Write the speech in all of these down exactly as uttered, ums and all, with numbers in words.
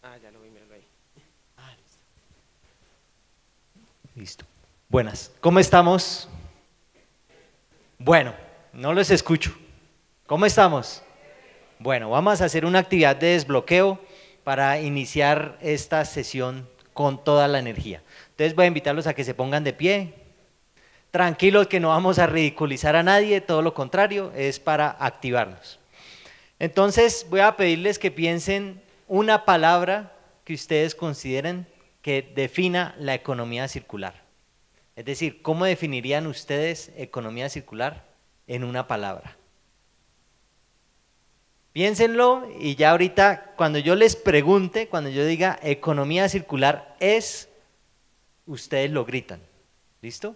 Ah, ya lo vi, míralo ahí. Ah, listo. Buenas. ¿Cómo estamos? Bueno, no los escucho. ¿Cómo estamos? Bueno, vamos a hacer una actividad de desbloqueo para iniciar esta sesión con toda la energía. Entonces voy a invitarlos a que se pongan de pie. Tranquilos que no vamos a ridiculizar a nadie, todo lo contrario, es para activarnos. Entonces voy a pedirles que piensen una palabra que ustedes consideren que defina la economía circular. Es decir, ¿cómo definirían ustedes economía circular en una palabra? Piénsenlo y ya ahorita cuando yo les pregunte, cuando yo diga economía circular es, ustedes lo gritan. ¿Listo?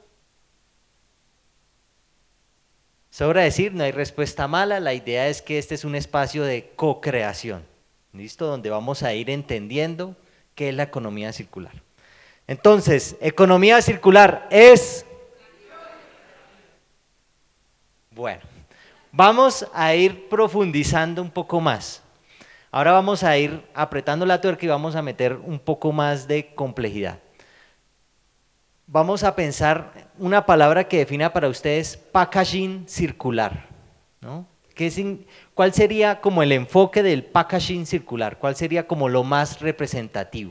Sobra decir, no hay respuesta mala, la idea es que este es un espacio de co-creación, ¿listo? Donde vamos a ir entendiendo qué es la economía circular. Entonces, economía circular es… Bueno, vamos a ir profundizando un poco más. Ahora vamos a ir apretando la tuerca y vamos a meter un poco más de complejidad. Vamos a pensar una palabra que defina para ustedes packaging circular, ¿no? ¿Qué es, ¿Cuál sería como el enfoque del packaging circular? ¿Cuál sería como lo más representativo?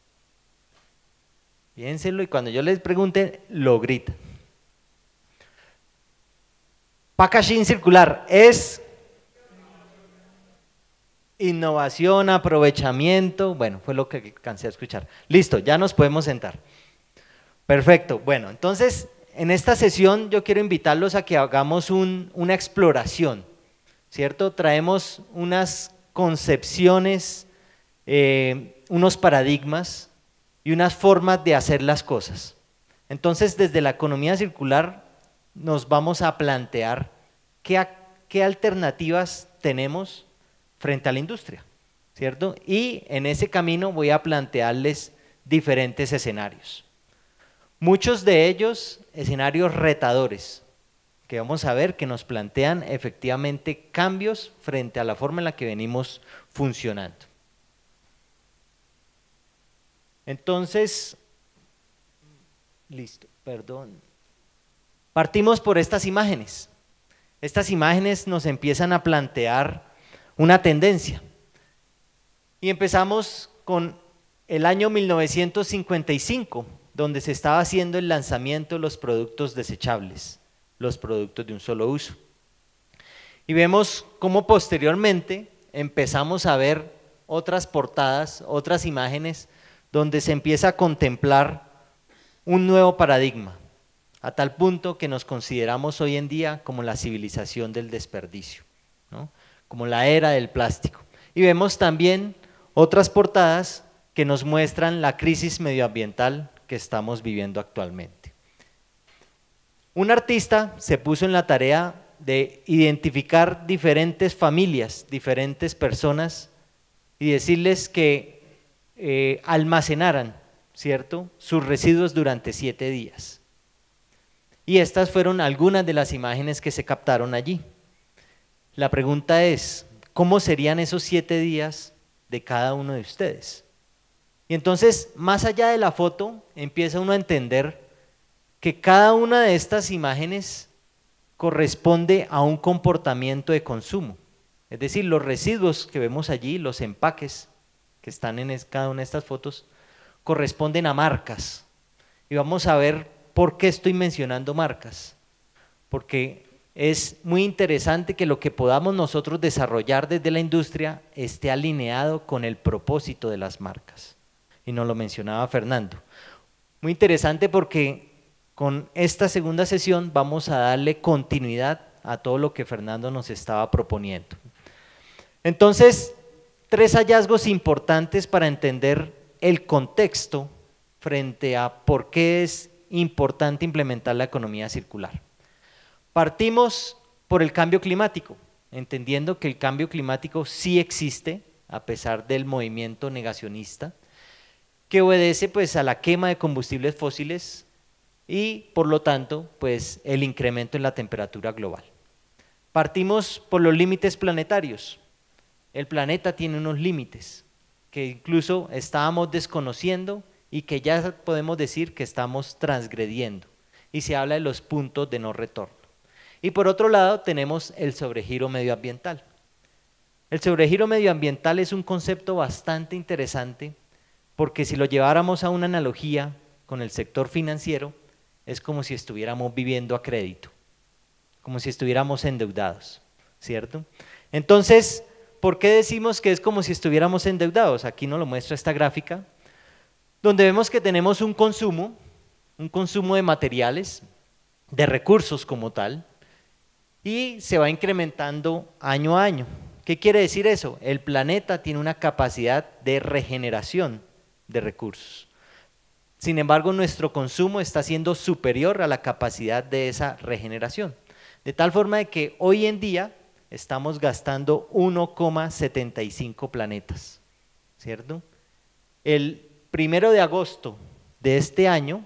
Piénsenlo y cuando yo les pregunte, lo gritan. Packaging circular es innovación, aprovechamiento, bueno, fue lo que alcancé a escuchar. Listo, ya nos podemos sentar. Perfecto, bueno, entonces en esta sesión yo quiero invitarlos a que hagamos un, una exploración, ¿cierto? Traemos unas concepciones, eh, unos paradigmas y unas formas de hacer las cosas. Entonces desde la economía circular nos vamos a plantear qué, qué alternativas tenemos frente a la industria, ¿cierto? Y en ese camino voy a plantearles diferentes escenarios. Muchos de ellos escenarios retadores, que vamos a ver que nos plantean efectivamente cambios frente a la forma en la que venimos funcionando. Entonces, listo, perdón. Partimos por estas imágenes. Estas imágenes nos empiezan a plantear una tendencia. Y empezamos con el año mil novecientos cincuenta y cinco, donde se estaba haciendo el lanzamiento de los productos desechables, los productos de un solo uso. Y vemos cómo posteriormente empezamos a ver otras portadas, otras imágenes, donde se empieza a contemplar un nuevo paradigma, a tal punto que nos consideramos hoy en día como la civilización del desperdicio, ¿no? Como la era del plástico. Y vemos también otras portadas que nos muestran la crisis medioambiental que estamos viviendo actualmente. Un artista se puso en la tarea de identificar diferentes familias, diferentes personas y decirles que eh, almacenaran, ¿cierto?, sus residuos durante siete días. Y estas fueron algunas de las imágenes que se captaron allí. La pregunta es, ¿cómo serían esos siete días de cada uno de ustedes? Y entonces, más allá de la foto, empieza uno a entender que cada una de estas imágenes corresponde a un comportamiento de consumo. Es decir, los residuos que vemos allí, los empaques que están en cada una de estas fotos, corresponden a marcas. Y vamos a ver por qué estoy mencionando marcas. Porque es muy interesante que lo que podamos nosotros desarrollar desde la industria esté alineado con el propósito de las marcas. Y nos lo mencionaba Fernando. Muy interesante porque con esta segunda sesión vamos a darle continuidad a todo lo que Fernando nos estaba proponiendo. Entonces, tres hallazgos importantes para entender el contexto frente a por qué es importante implementar la economía circular. Partimos por el cambio climático, entendiendo que el cambio climático sí existe, a pesar del movimiento negacionista, que obedece pues a la quema de combustibles fósiles y por lo tanto pues el incremento en la temperatura global. Partimos por los límites planetarios. El planeta tiene unos límites que incluso estábamos desconociendo y que ya podemos decir que estamos transgrediendo. Y se habla de los puntos de no retorno. Y por otro lado tenemos el sobregiro medioambiental. El sobregiro medioambiental es un concepto bastante interesante porque si lo lleváramos a una analogía con el sector financiero, es como si estuviéramos viviendo a crédito, como si estuviéramos endeudados, ¿cierto? Entonces, ¿por qué decimos que es como si estuviéramos endeudados? Aquí nos lo muestra esta gráfica, donde vemos que tenemos un consumo, un consumo de materiales, de recursos como tal, y se va incrementando año a año. ¿Qué quiere decir eso? El planeta tiene una capacidad de regeneración de recursos. Sin embargo, nuestro consumo está siendo superior a la capacidad de esa regeneración. De tal forma de que hoy en día estamos gastando uno coma setenta y cinco planetas, ¿cierto? El primero de agosto de este año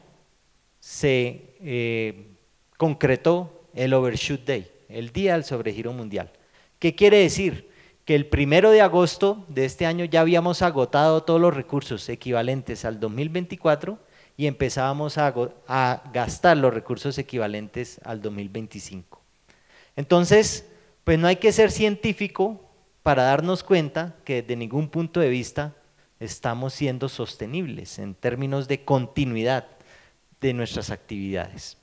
se eh, concretó el Overshoot Day, el día del sobregiro mundial. ¿Qué quiere decir? Que el primero de agosto de este año ya habíamos agotado todos los recursos equivalentes al dos mil veinticuatro y empezábamos a, a gastar los recursos equivalentes al dos mil veinticinco. Entonces, pues no hay que ser científico para darnos cuenta que desde ningún punto de vista estamos siendo sostenibles en términos de continuidad de nuestras actividades.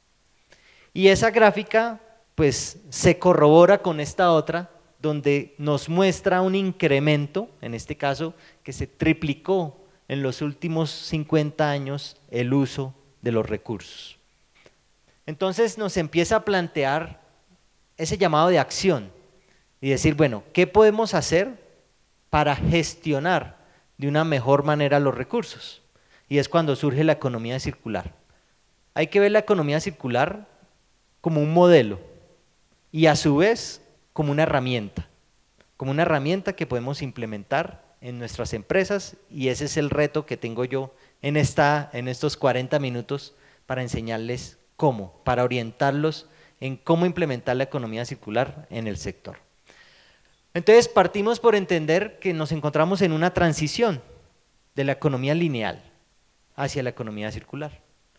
Y esa gráfica pues se corrobora con esta otra, donde nos muestra un incremento, en este caso, que se triplicó en los últimos cincuenta años el uso de los recursos. Entonces nos empieza a plantear ese llamado de acción y decir, bueno, ¿qué podemos hacer para gestionar de una mejor manera los recursos? Y es cuando surge la economía circular. Hay que ver la economía circular como un modelo y a su vez como una herramienta, como una herramienta que podemos implementar en nuestras empresas y ese es el reto que tengo yo en, esta, en estos cuarenta minutos para enseñarles cómo, para orientarlos en cómo implementar la economía circular en el sector. Entonces partimos por entender que nos encontramos en una transición de la economía lineal hacia la economía circular.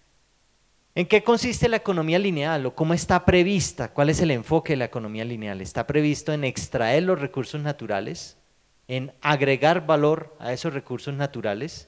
¿En qué consiste la economía lineal o cómo está prevista? ¿Cuál es el enfoque de la economía lineal? Está previsto en extraer los recursos naturales, en agregar valor a esos recursos naturales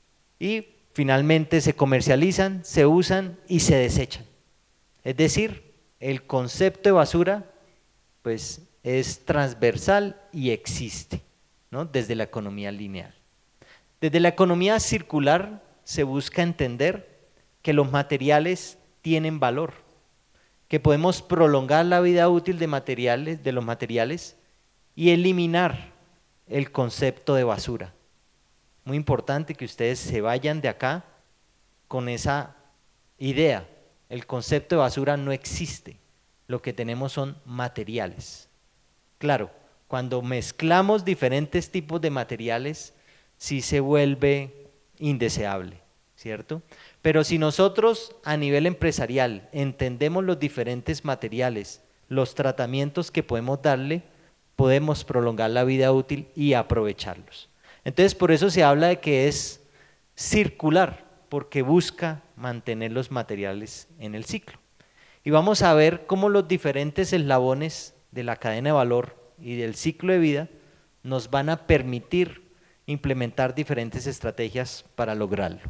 y finalmente se comercializan, se usan y se desechan. Es decir, el concepto de basura pues, es transversal y existe, ¿no? Desde la economía lineal. Desde la economía circular se busca entender que los materiales tienen valor, que podemos prolongar la vida útil de, materiales, de los materiales y eliminar el concepto de basura. Muy importante que ustedes se vayan de acá con esa idea. El concepto de basura no existe, lo que tenemos son materiales. Claro, cuando mezclamos diferentes tipos de materiales, sí se vuelve indeseable, ¿cierto? Pero si nosotros a nivel empresarial entendemos los diferentes materiales, los tratamientos que podemos darle, podemos prolongar la vida útil y aprovecharlos. Entonces por eso se habla de que es circular, porque busca mantener los materiales en el ciclo. Y vamos a ver cómo los diferentes eslabones de la cadena de valor y del ciclo de vida nos van a permitir implementar diferentes estrategias para lograrlo.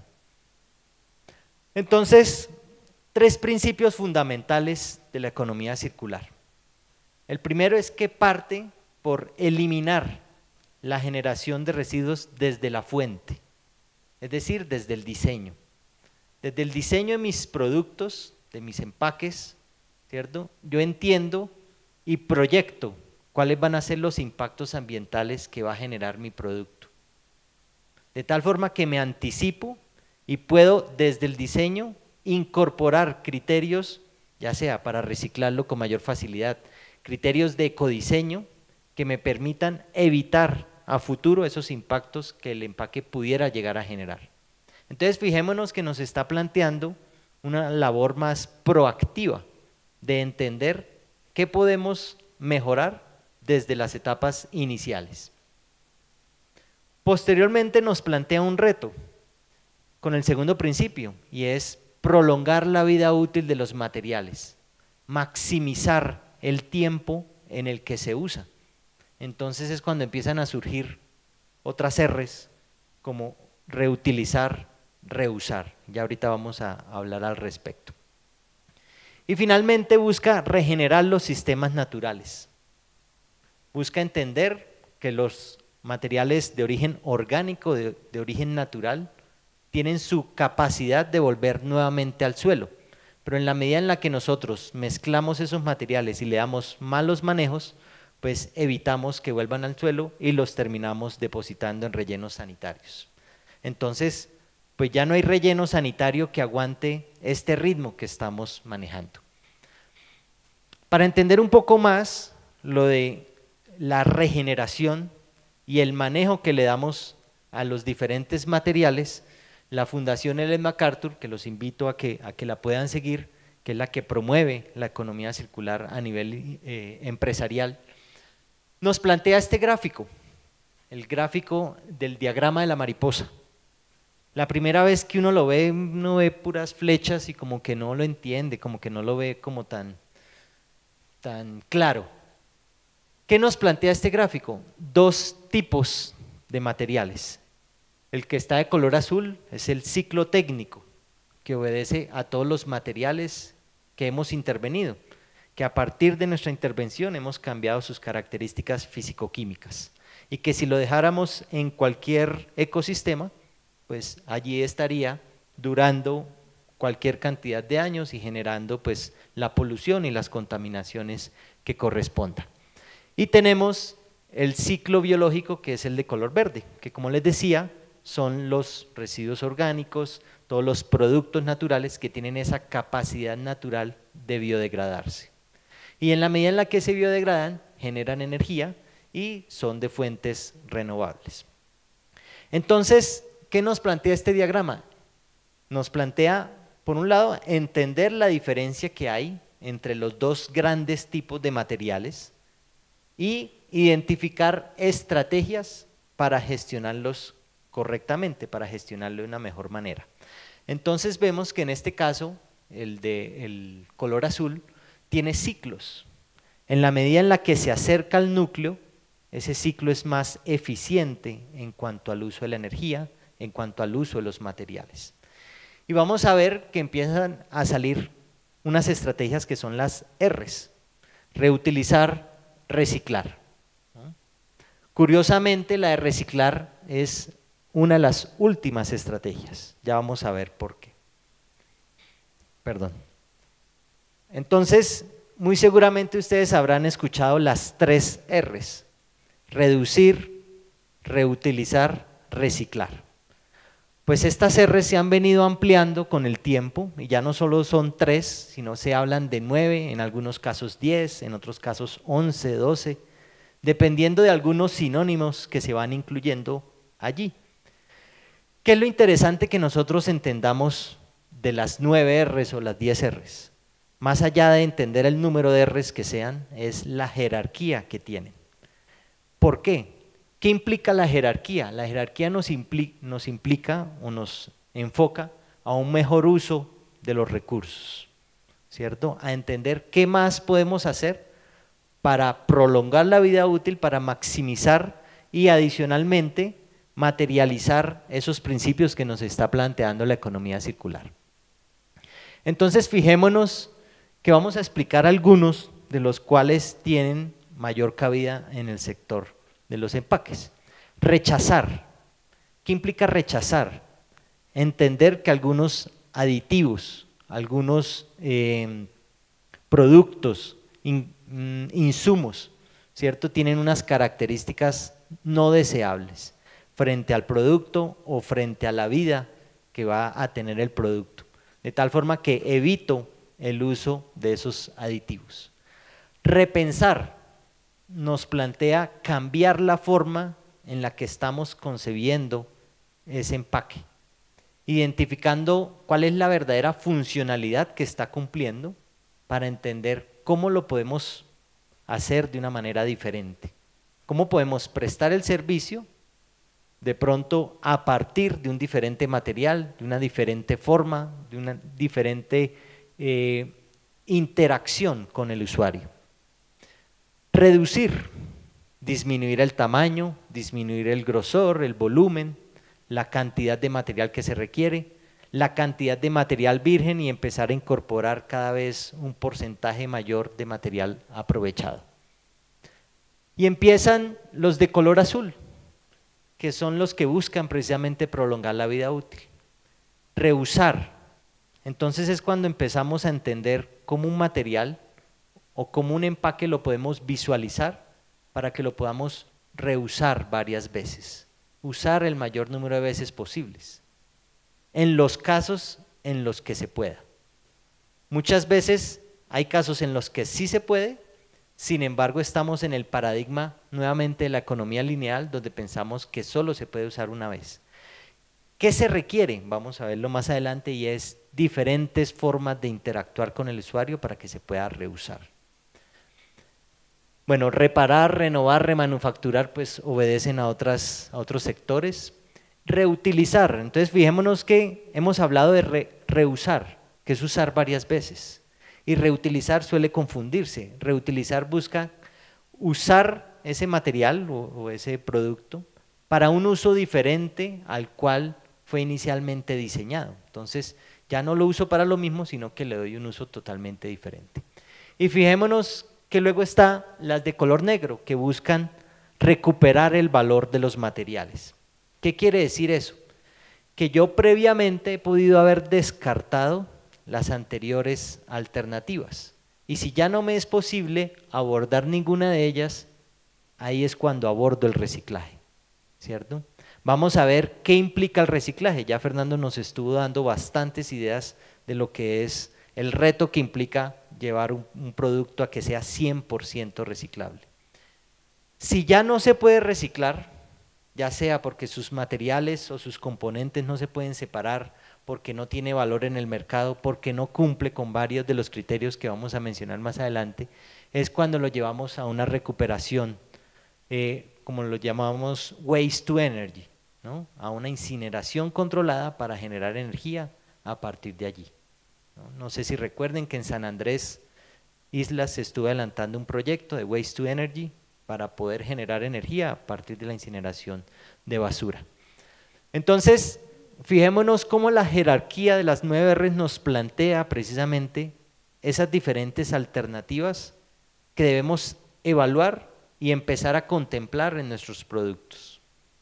Entonces, tres principios fundamentales de la economía circular. El primero es que parte por eliminar la generación de residuos desde la fuente, es decir, desde el diseño. Desde el diseño de mis productos, de mis empaques, ¿cierto? Yo entiendo y proyecto cuáles van a ser los impactos ambientales que va a generar mi producto. De tal forma que me anticipo y puedo desde el diseño incorporar criterios, ya sea para reciclarlo con mayor facilidad, criterios de ecodiseño que me permitan evitar a futuro esos impactos que el empaque pudiera llegar a generar. Entonces fijémonos que nos está planteando una labor más proactiva de entender qué podemos mejorar desde las etapas iniciales. Posteriormente nos plantea un reto con el segundo principio, y es prolongar la vida útil de los materiales, maximizar el tiempo en el que se usa. Entonces es cuando empiezan a surgir otras R's como reutilizar, reusar. Ya ahorita vamos a hablar al respecto. Y finalmente busca regenerar los sistemas naturales. Busca entender que los materiales de origen orgánico, de, de origen natural, tienen su capacidad de volver nuevamente al suelo. Pero en la medida en la que nosotros mezclamos esos materiales y le damos malos manejos, pues evitamos que vuelvan al suelo y los terminamos depositando en rellenos sanitarios. Entonces, pues ya no hay relleno sanitario que aguante este ritmo que estamos manejando. Para entender un poco más lo de la regeneración y el manejo que le damos a los diferentes materiales, la Fundación Ellen MacArthur, que los invito a que, a que la puedan seguir, que es la que promueve la economía circular a nivel eh, empresarial, nos plantea este gráfico, el gráfico del diagrama de la mariposa. La primera vez que uno lo ve, uno ve puras flechas y como que no lo entiende, como que no lo ve como tan, tan claro. ¿Qué nos plantea este gráfico? Dos tipos de materiales. El que está de color azul es el ciclo técnico, que obedece a todos los materiales que hemos intervenido, que a partir de nuestra intervención hemos cambiado sus características físico-químicas, y que si lo dejáramos en cualquier ecosistema, pues allí estaría durando cualquier cantidad de años y generando pues la polución y las contaminaciones que correspondan. Y tenemos el ciclo biológico, que es el de color verde, que como les decía, son los residuos orgánicos, todos los productos naturales que tienen esa capacidad natural de biodegradarse. Y en la medida en la que se biodegradan, generan energía y son de fuentes renovables. Entonces, ¿qué nos plantea este diagrama? Nos plantea, por un lado, entender la diferencia que hay entre los dos grandes tipos de materiales y identificar estrategias para gestionarlos correctamente, para gestionarlo de una mejor manera. Entonces vemos que en este caso, el de el color azul, tiene ciclos. En la medida en la que se acerca al núcleo, ese ciclo es más eficiente en cuanto al uso de la energía, en cuanto al uso de los materiales. Y vamos a ver que empiezan a salir unas estrategias que son las R's: reutilizar, reciclar. Curiosamente, la de reciclar es una de las últimas estrategias. Ya vamos a ver por qué. Perdón. Entonces, muy seguramente ustedes habrán escuchado las tres R's: reducir, reutilizar, reciclar. Pues estas R's se han venido ampliando con el tiempo y ya no solo son tres, sino se hablan de nueve, en algunos casos diez, en otros casos once, doce, dependiendo de algunos sinónimos que se van incluyendo allí. ¿Qué es lo interesante que nosotros entendamos de las nueve R's o las diez R's? Más allá de entender el número de R's que sean, es la jerarquía que tienen. ¿Por qué? ¿Qué implica la jerarquía? La jerarquía nos implica, nos implica o nos enfoca a un mejor uso de los recursos, ¿cierto? A entender qué más podemos hacer para prolongar la vida útil, para maximizar y adicionalmente materializar esos principios que nos está planteando la economía circular. Entonces fijémonos que vamos a explicar algunos de los cuales tienen mayor cabida en el sector de los empaques. Rechazar. ¿Qué implica rechazar? Entender que algunos aditivos, algunos eh, productos, in, insumos, ¿cierto?, tienen unas características no deseables frente al producto o frente a la vida que va a tener el producto, de tal forma que evito el uso de esos aditivos. Repensar nos plantea cambiar la forma en la que estamos concebiendo ese empaque, identificando cuál es la verdadera funcionalidad que está cumpliendo para entender cómo lo podemos hacer de una manera diferente, cómo podemos prestar el servicio de pronto a partir de un diferente material, de una diferente forma, de una diferente eh, interacción con el usuario. Reducir, disminuir el tamaño, disminuir el grosor, el volumen, la cantidad de material que se requiere, la cantidad de material virgen y empezar a incorporar cada vez un porcentaje mayor de material aprovechado. Y empiezan los de color azul, que son los que buscan precisamente prolongar la vida útil. Reusar, entonces es cuando empezamos a entender cómo un material o cómo un empaque lo podemos visualizar para que lo podamos reusar varias veces, usar el mayor número de veces posibles, en los casos en los que se pueda. Muchas veces hay casos en los que sí se puede, sin embargo estamos en el paradigma nuevamente de la economía lineal, donde pensamos que solo se puede usar una vez. ¿Qué se requiere? Vamos a verlo más adelante, y es diferentes formas de interactuar con el usuario para que se pueda reusar. Bueno, reparar, renovar, remanufacturar, pues obedecen a, otras, a otros sectores. Reutilizar, entonces fijémonos que hemos hablado de re, reusar, que es usar varias veces, y reutilizar suele confundirse. Reutilizar busca usar ese material o, o ese producto para un uso diferente al cual fue inicialmente diseñado. Entonces ya no lo uso para lo mismo, sino que le doy un uso totalmente diferente. Y fijémonos que luego está las de color negro, que buscan recuperar el valor de los materiales. ¿Qué quiere decir eso? Que yo previamente he podido haber descartado las anteriores alternativas, y si ya no me es posible abordar ninguna de ellas, ahí es cuando abordo el reciclaje, ¿cierto? Vamos a ver qué implica el reciclaje. Ya Fernando nos estuvo dando bastantes ideas de lo que es el reto que implica llevar un, un producto a que sea cien por ciento reciclable. Si ya no se puede reciclar, ya sea porque sus materiales o sus componentes no se pueden separar, porque no tiene valor en el mercado, porque no cumple con varios de los criterios que vamos a mencionar más adelante, es cuando lo llevamos a una recuperación, eh, como lo llamamos waste to energy, ¿no? A una incineración controlada para generar energía a partir de allí. No, no sé si recuerden que en San Andrés Islas se estuvo adelantando un proyecto de waste to energy para poder generar energía a partir de la incineración de basura. Entonces, fijémonos cómo la jerarquía de las nueve R's nos plantea precisamente esas diferentes alternativas que debemos evaluar y empezar a contemplar en nuestros productos.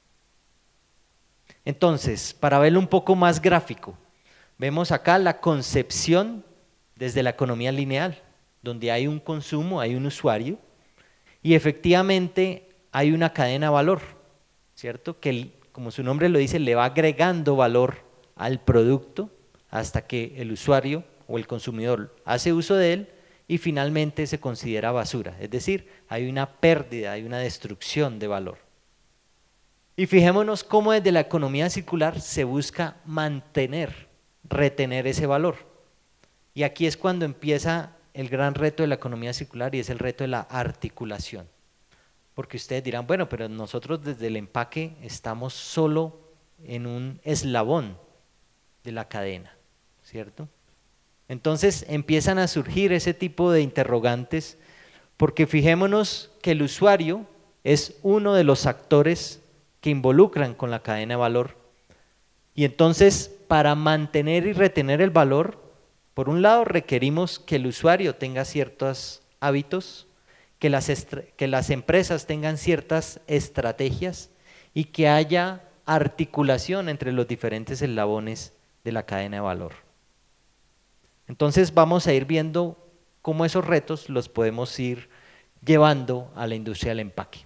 Entonces, para verlo un poco más gráfico, vemos acá la concepción desde la economía lineal, donde hay un consumo, hay un usuario, y efectivamente hay una cadena de valor, ¿cierto? Que el, como su nombre lo dice, le va agregando valor al producto hasta que el usuario o el consumidor hace uso de él y finalmente se considera basura, es decir, hay una pérdida, hay una destrucción de valor. Y fijémonos cómo desde la economía circular se busca mantener, retener ese valor. Y aquí es cuando empieza el gran reto de la economía circular, y es el reto de la articulación. Porque ustedes dirán, bueno, pero nosotros desde el empaque estamos solo en un eslabón de la cadena, ¿cierto? Entonces empiezan a surgir ese tipo de interrogantes, porque fijémonos que el usuario es uno de los actores que involucran con la cadena de valor, y entonces para mantener y retener el valor, por un lado requerimos que el usuario tenga ciertos hábitos, que las, que las empresas tengan ciertas estrategias y que haya articulación entre los diferentes eslabones de la cadena de valor. Entonces vamos a ir viendo cómo esos retos los podemos ir llevando a la industria del empaque.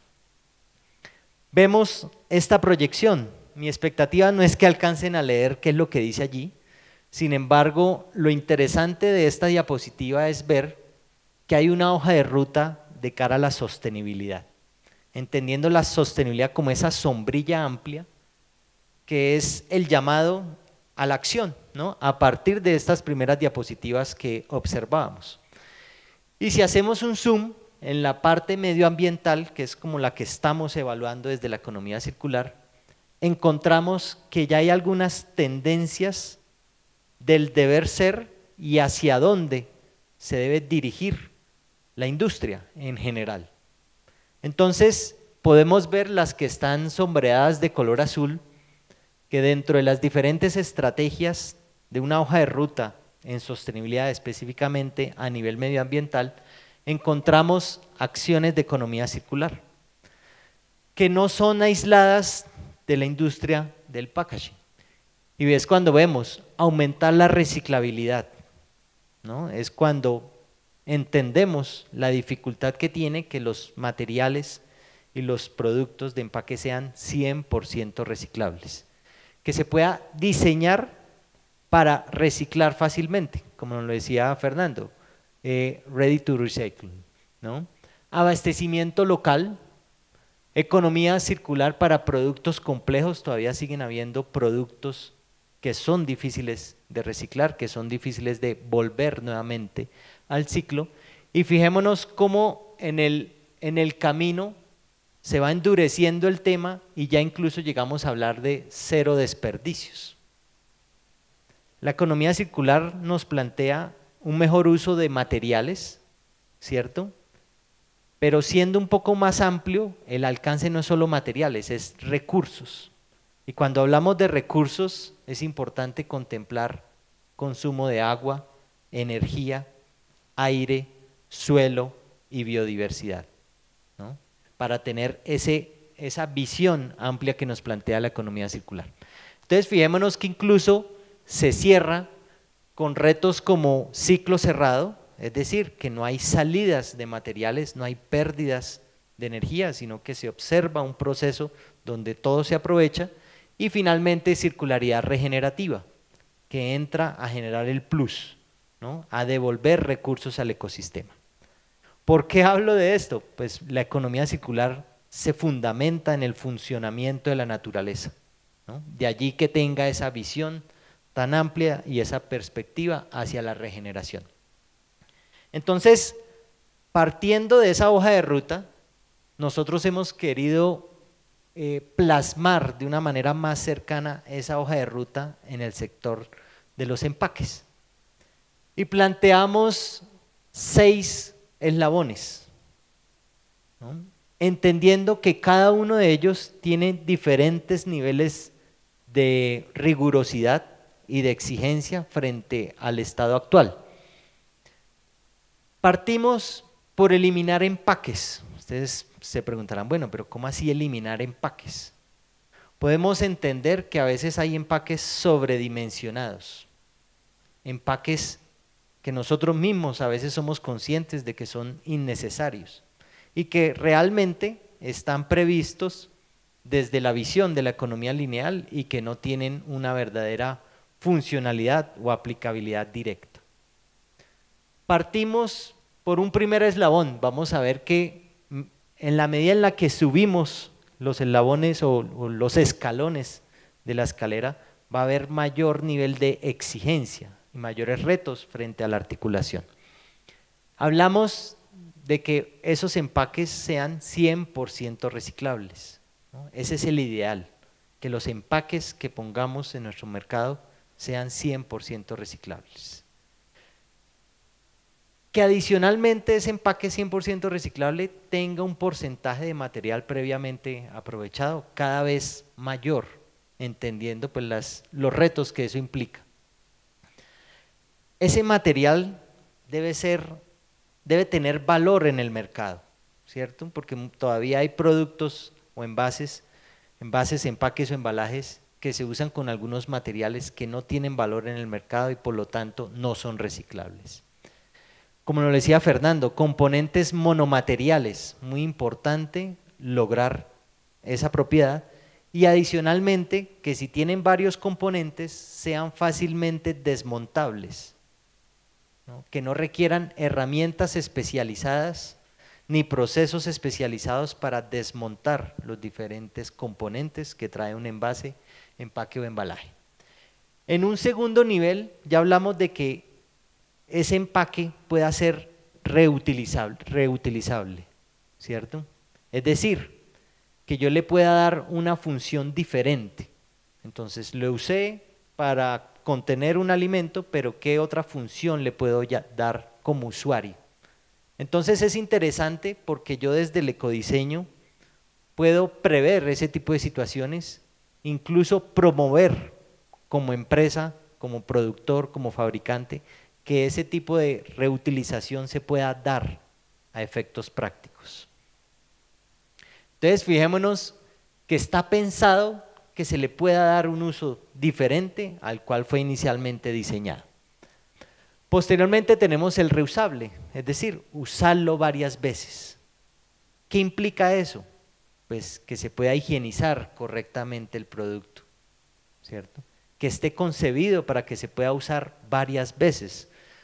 Vemos esta proyección. Mi expectativa no es que alcancen a leer qué es lo que dice allí, sin embargo, lo interesante de esta diapositiva es ver que hay una hoja de ruta de cara a la sostenibilidad, entendiendo la sostenibilidad como esa sombrilla amplia que es el llamado a la acción, ¿no? A partir de estas primeras diapositivas que observábamos. Y si hacemos un zoom en la parte medioambiental, que es como la que estamos evaluando desde la economía circular, encontramos que ya hay algunas tendencias del deber ser y hacia dónde se debe dirigir la industria en general. Entonces podemos ver las que están sombreadas de color azul, que dentro de las diferentes estrategias de una hoja de ruta en sostenibilidad, específicamente a nivel medioambiental, encontramos acciones de economía circular, que no son aisladas de la industria del packaging. Y ves cuando vemos aumentar la reciclabilidad, ¿no? Es cuando entendemos la dificultad que tiene que los materiales y los productos de empaque sean cien por ciento reciclables, que se pueda diseñar para reciclar fácilmente, como nos lo decía Fernando, eh, ready to recycle, ¿no? Abastecimiento local, economía circular para productos complejos, todavía siguen habiendo productos que son difíciles de reciclar, que son difíciles de volver nuevamente al ciclo, y fijémonos cómo en el, en el camino se va endureciendo el tema y ya incluso llegamos a hablar de cero desperdicios. La economía circular nos plantea un mejor uso de materiales, ¿cierto? Pero siendo un poco más amplio, el alcance no es solo materiales, es recursos. Y cuando hablamos de recursos, es importante contemplar consumo de agua, energía, aire, suelo y biodiversidad, ¿no? Para tener ese, esa visión amplia que nos plantea la economía circular. Entonces, fijémonos que incluso se cierra con retos como ciclo cerrado, es decir, que no hay salidas de materiales, no hay pérdidas de energía, sino que se observa un proceso donde todo se aprovecha, y finalmente circularidad regenerativa, que entra a generar el plus, ¿no? A devolver recursos al ecosistema. ¿Por qué hablo de esto? Pues la economía circular se fundamenta en el funcionamiento de la naturaleza, ¿no? De allí que tenga esa visión tan amplia y esa perspectiva hacia la regeneración. Entonces, partiendo de esa hoja de ruta, nosotros hemos querido eh, plasmar de una manera más cercana esa hoja de ruta en el sector de los empaques. Y planteamos seis eslabones, ¿no? Entendiendo que cada uno de ellos tiene diferentes niveles de rigurosidad y de exigencia frente al estado actual. Partimos por eliminar empaques. Ustedes se preguntarán, bueno, pero ¿cómo así eliminar empaques? Podemos entender que a veces hay empaques sobredimensionados, empaques que nosotros mismos a veces somos conscientes de que son innecesarios y que realmente están previstos desde la visión de la economía lineal y que no tienen una verdadera funcionalidad o aplicabilidad directa. Partimos por un primer eslabón. Vamos a ver que en la medida en la que subimos los eslabones o, o los escalones de la escalera, va a haber mayor nivel de exigencia y mayores retos frente a la articulación. Hablamos de que esos empaques sean cien por ciento reciclables, ¿no? Ese es el ideal, que los empaques que pongamos en nuestro mercado sean cien por ciento reciclables. Que adicionalmente ese empaque cien por ciento reciclable tenga un porcentaje de material previamente aprovechado cada vez mayor, entendiendo pues las, los retos que eso implica. Ese material debe ser, debe tener valor en el mercado, ¿cierto? Porque todavía hay productos o envases, envases, empaques o embalajes que se usan con algunos materiales que no tienen valor en el mercado y por lo tanto no son reciclables. Como nos decía Fernando, componentes monomateriales, muy importante lograr esa propiedad, y adicionalmente que si tienen varios componentes sean fácilmente desmontables, ¿no? Que no requieran herramientas especializadas ni procesos especializados para desmontar los diferentes componentes que trae un envase, empaque o embalaje. En un segundo nivel ya hablamos de que ese empaque pueda ser reutilizable, reutilizable, ¿cierto? Es decir, que yo le pueda dar una función diferente. Entonces lo usé para contener un alimento, pero ¿qué otra función le puedo ya dar como usuario? Entonces es interesante porque yo desde el ecodiseño puedo prever ese tipo de situaciones, incluso promover como empresa, como productor, como fabricante, que ese tipo de reutilización se pueda dar a efectos prácticos. Entonces fijémonos que está pensado que se le pueda dar un uso diferente al cual fue inicialmente diseñado. Posteriormente tenemos el reusable, es decir, usarlo varias veces. ¿Qué implica eso? Pues que se pueda higienizar correctamente el producto, ¿cierto? Que esté concebido para que se pueda usar varias veces.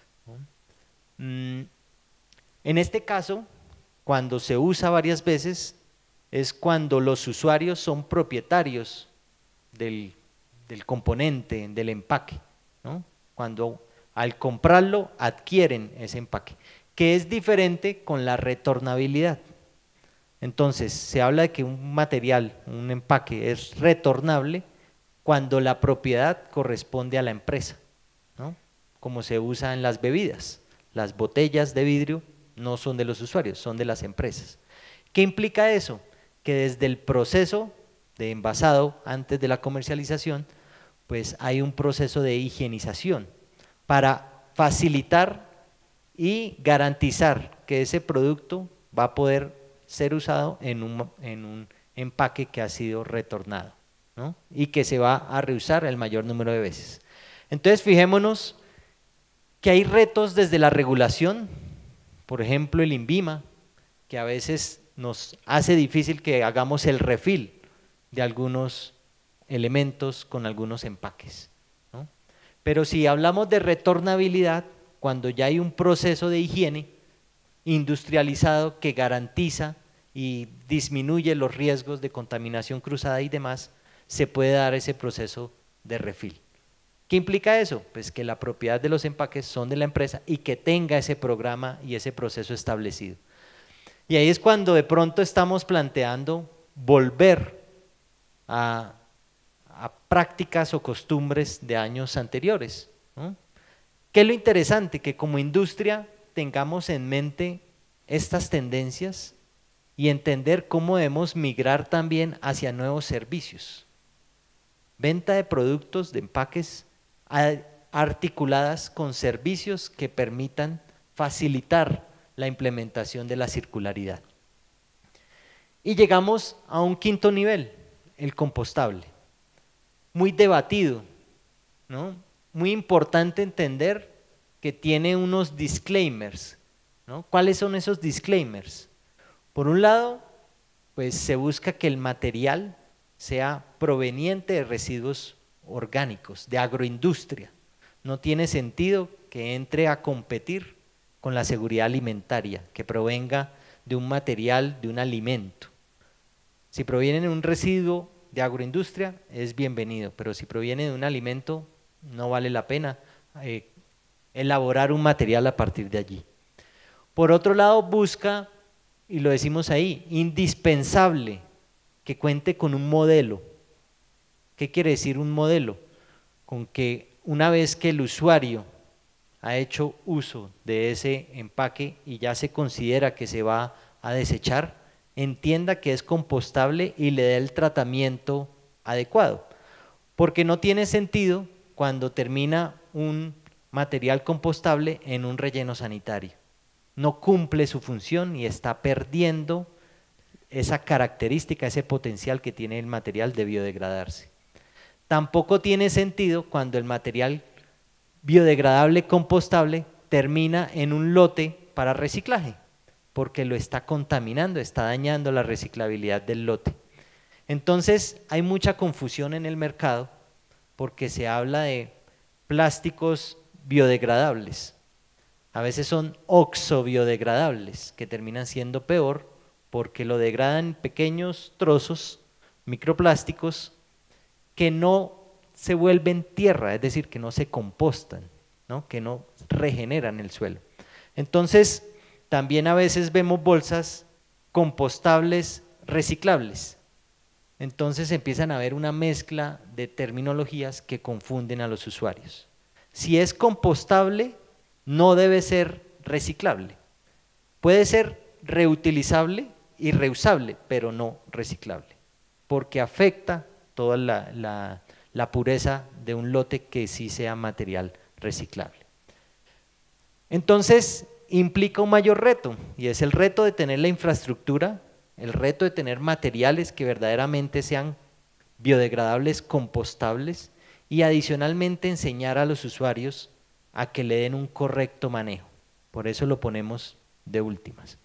En este caso, cuando se usa varias veces, es cuando los usuarios son propietarios del, del componente, del empaque, ¿no? Cuando al comprarlo adquieren ese empaque, que es diferente con la retornabilidad. Entonces, se habla de que un material, un empaque es retornable cuando la propiedad corresponde a la empresa, ¿no? Como se usa en las bebidas. Las botellas de vidrio no son de los usuarios, son de las empresas. ¿Qué implica eso? Que desde el proceso de envasado, antes de la comercialización, pues hay un proceso de higienización para facilitar y garantizar que ese producto va a poder ser usado en un, en un empaque que ha sido retornado, ¿no? Y que se va a reusar el mayor número de veces. Entonces fijémonos que hay retos desde la regulación, por ejemplo el INVIMA, que a veces nos hace difícil que hagamos el refill de algunos elementos con algunos empaques, ¿no? Pero si hablamos de retornabilidad, cuando ya hay un proceso de higiene industrializado que garantiza y disminuye los riesgos de contaminación cruzada y demás, se puede dar ese proceso de refill. ¿Qué implica eso? Pues que la propiedad de los empaques son de la empresa y que tenga ese programa y ese proceso establecido. Y ahí es cuando de pronto estamos planteando volver a, a prácticas o costumbres de años anteriores, ¿no? ¿Qué es lo interesante? Que como industria tengamos en mente estas tendencias y entender cómo debemos migrar también hacia nuevos servicios. Venta de productos, de empaques articuladas con servicios que permitan facilitar la implementación de la circularidad. Y llegamos a un quinto nivel, el compostable. Muy debatido, ¿no? Muy importante entender que tiene unos disclaimers, ¿no? ¿Cuáles son esos disclaimers? Por un lado, pues se busca que el material sea proveniente de residuos orgánicos, de agroindustria. No tiene sentido que entre a competir con la seguridad alimentaria, que provenga de un material, de un alimento. Si proviene de un residuo de agroindustria, es bienvenido, pero si proviene de un alimento, no vale la pena eh, elaborar un material a partir de allí. Por otro lado, busca, y lo decimos ahí, indispensable que cuente con un modelo. ¿Qué quiere decir un modelo? Con que una vez que el usuario ha hecho uso de ese empaque y ya se considera que se va a desechar, entienda que es compostable y le dé el tratamiento adecuado. Porque no tiene sentido cuando termina un material compostable en un relleno sanitario. No cumple su función y está perdiendo esa característica, ese potencial que tiene el material de biodegradarse. Tampoco tiene sentido cuando el material biodegradable compostable termina en un lote para reciclaje, porque lo está contaminando, está dañando la reciclabilidad del lote. Entonces hay mucha confusión en el mercado porque se habla de plásticos biodegradables. A veces son oxobiodegradables, que terminan siendo peor porque lo degradan en pequeños trozos, microplásticos, que no se vuelven tierra, es decir, que no se compostan, ¿no? Que no regeneran el suelo. Entonces, también a veces vemos bolsas compostables reciclables, entonces empiezan a haber una mezcla de terminologías que confunden a los usuarios. Si es compostable, no debe ser reciclable. Puede ser reutilizable y reusable, pero no reciclable, porque afecta toda la, la, la pureza de un lote que sí sea material reciclable. Entonces, implica un mayor reto, y es el reto de tener la infraestructura, el reto de tener materiales que verdaderamente sean biodegradables, compostables, y adicionalmente enseñar a los usuarios a que le den un correcto manejo. Por eso lo ponemos de últimas.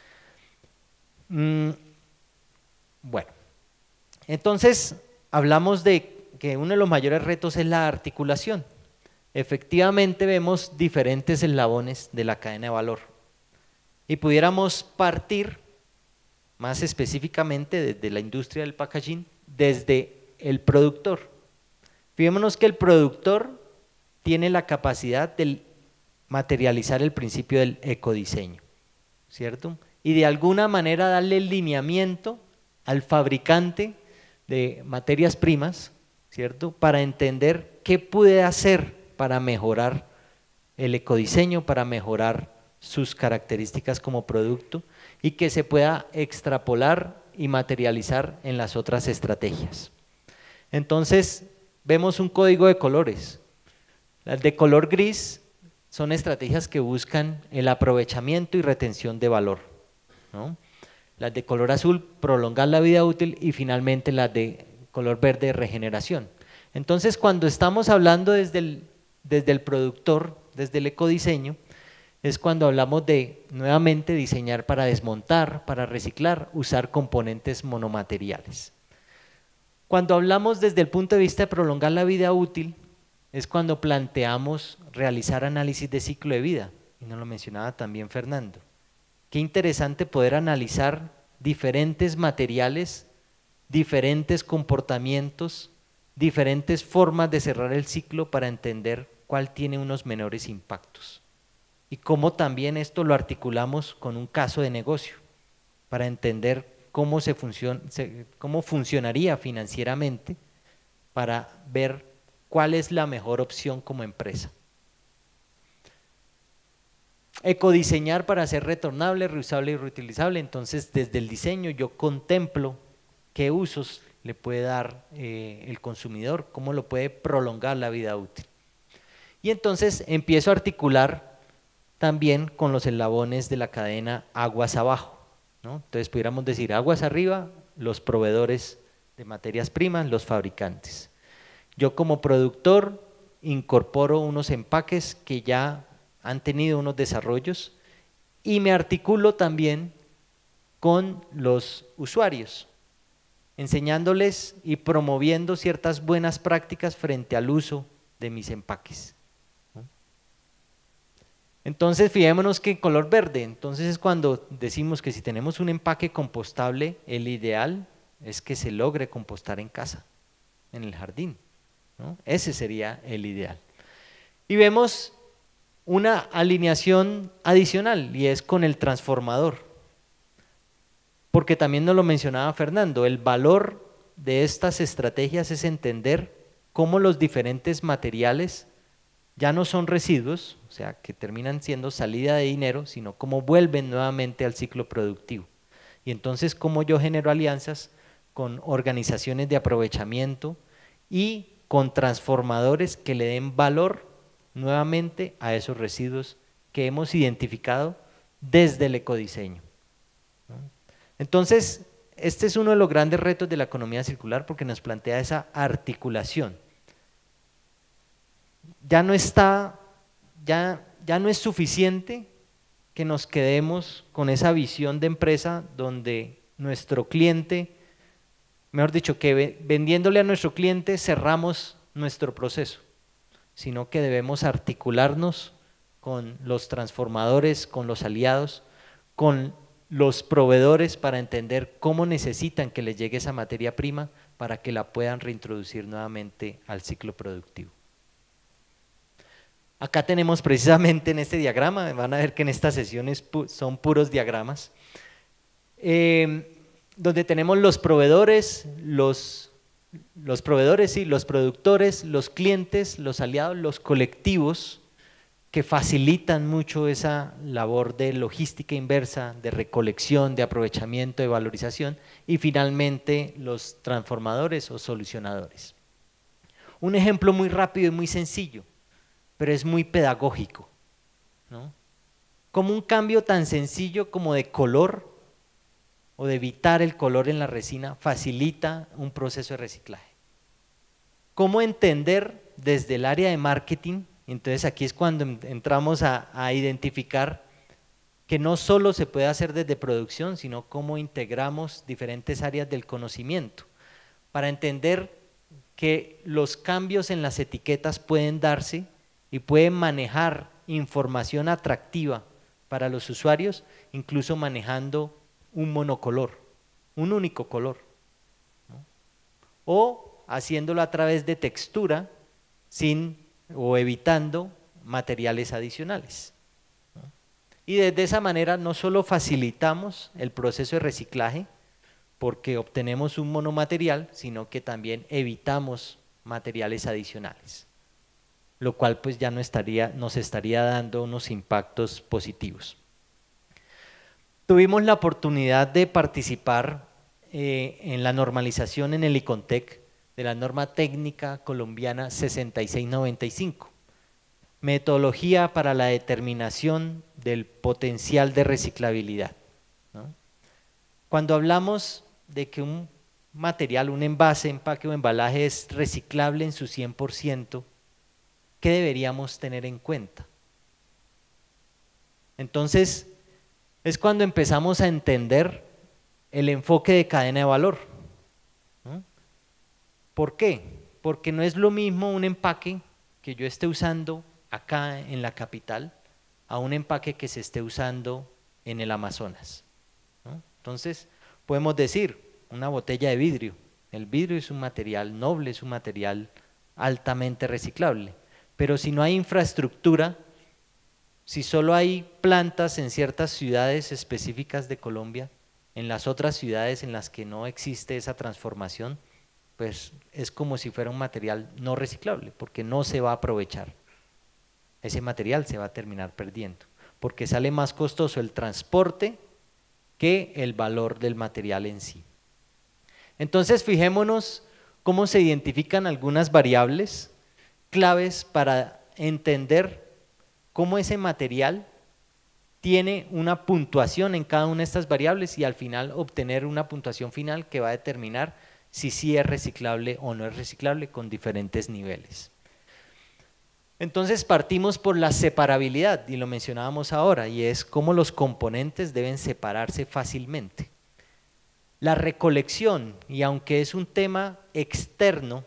Mm, bueno, entonces hablamos de que uno de los mayores retos es la articulación. Efectivamente vemos diferentes eslabones de la cadena de valor y pudiéramos partir más específicamente desde la industria del packaging, desde el productor. Fijémonos que el productor tiene la capacidad de materializar el principio del ecodiseño, ¿cierto? Y de alguna manera darle el lineamiento al fabricante de materias primas, ¿cierto? Para entender qué puede hacer para mejorar el ecodiseño, para mejorar sus características como producto y que se pueda extrapolar y materializar en las otras estrategias. Entonces, vemos un código de colores. Las de color gris son estrategias que buscan el aprovechamiento y retención de valor, ¿no? Las de color azul, prolongar la vida útil, y finalmente las de color verde, regeneración. Entonces, cuando estamos hablando desde el, desde el productor, desde el ecodiseño, es cuando hablamos de nuevamente diseñar para desmontar, para reciclar, usar componentes monomateriales. Cuando hablamos desde el punto de vista de prolongar la vida útil, es cuando planteamos realizar análisis de ciclo de vida, y nos lo mencionaba también Fernando. Qué interesante poder analizar diferentes materiales, diferentes comportamientos, diferentes formas de cerrar el ciclo para entender cuál tiene unos menores impactos. Y cómo también esto lo articulamos con un caso de negocio, para entender cómo, se funciona, cómo funcionaría financieramente, para ver cuál es la mejor opción como empresa. Ecodiseñar para ser retornable, reusable y reutilizable. Entonces, desde el diseño yo contemplo qué usos le puede dar eh, el consumidor, cómo lo puede prolongar la vida útil. Y entonces empiezo a articular también con los eslabones de la cadena aguas abajo, ¿no? Entonces pudiéramos decir aguas arriba, los proveedores de materias primas, los fabricantes. Yo como productor incorporo unos empaques que ya han tenido unos desarrollos y me articulo también con los usuarios, enseñándoles y promoviendo ciertas buenas prácticas frente al uso de mis empaques. Entonces fijémonos que en color verde, entonces es cuando decimos que si tenemos un empaque compostable, el ideal es que se logre compostar en casa, en el jardín, ¿no? Ese sería el ideal. Y vemos una alineación adicional y es con el transformador, porque también nos lo mencionaba Fernando, el valor de estas estrategias es entender cómo los diferentes materiales ya no son residuos, o sea, que terminan siendo salida de dinero, sino cómo vuelven nuevamente al ciclo productivo. Y entonces cómo yo genero alianzas con organizaciones de aprovechamiento y con transformadores que le den valor nuevamente a esos residuos que hemos identificado desde el ecodiseño. Entonces, este es uno de los grandes retos de la economía circular porque nos plantea esa articulación. Ya no está, ya, ya no es suficiente que nos quedemos con esa visión de empresa donde nuestro cliente, mejor dicho, que vendiéndole a nuestro cliente cerramos nuestro proceso, sino que debemos articularnos con los transformadores, con los aliados, con los proveedores para entender cómo necesitan que les llegue esa materia prima para que la puedan reintroducir nuevamente al ciclo productivo. Acá tenemos precisamente en este diagrama, van a ver que en estas sesiones pu- son puros diagramas. Eh, donde tenemos los proveedores, los, los proveedores, sí, los productores, los clientes, los aliados, los colectivos que facilitan mucho esa labor de logística inversa, de recolección, de aprovechamiento, de valorización, y finalmente los transformadores o solucionadores. Un ejemplo muy rápido y muy sencillo, pero es muy pedagógico, ¿no? Como un cambio tan sencillo como de color o de evitar el color en la resina facilita un proceso de reciclaje. ¿Cómo entender desde el área de marketing? Entonces aquí es cuando entramos a, a identificar que no solo se puede hacer desde producción, sino cómo integramos diferentes áreas del conocimiento para entender que los cambios en las etiquetas pueden darse y pueden manejar información atractiva para los usuarios, incluso manejando un monocolor, un único color, ¿no? O haciéndolo a través de textura sin o evitando materiales adicionales, ¿no? Y de esa manera no solo facilitamos el proceso de reciclaje porque obtenemos un monomaterial, sino que también evitamos materiales adicionales, lo cual pues ya no estaría, nos estaría dando unos impactos positivos. Tuvimos la oportunidad de participar eh, en la normalización en el ICONTEC de la norma técnica colombiana sesenta y seis noventa y cinco, metodología para la determinación del potencial de reciclabilidad, ¿no? Cuando hablamos de que un material, un envase, empaque o embalaje es reciclable en su cien por ciento, ¿qué deberíamos tener en cuenta? Entonces, es cuando empezamos a entender el enfoque de cadena de valor, ¿no? ¿Por qué? Porque no es lo mismo un empaque que yo esté usando acá en la capital a un empaque que se esté usando en el Amazonas, ¿no? Entonces, podemos decir, una botella de vidrio, el vidrio es un material noble, es un material altamente reciclable, pero si no hay infraestructura, si solo hay plantas en ciertas ciudades específicas de Colombia, en las otras ciudades en las que no existe esa transformación, pues es como si fuera un material no reciclable, porque no se va a aprovechar. Ese material se va a terminar perdiendo, porque sale más costoso el transporte que el valor del material en sí. Entonces fijémonos cómo se identifican algunas variables claves para entender cómo ese material tiene una puntuación en cada una de estas variables y al final obtener una puntuación final que va a determinar si sí es reciclable o no es reciclable con diferentes niveles. Entonces partimos por la separabilidad y lo mencionábamos ahora, y es cómo los componentes deben separarse fácilmente. La recolección, y aunque es un tema externo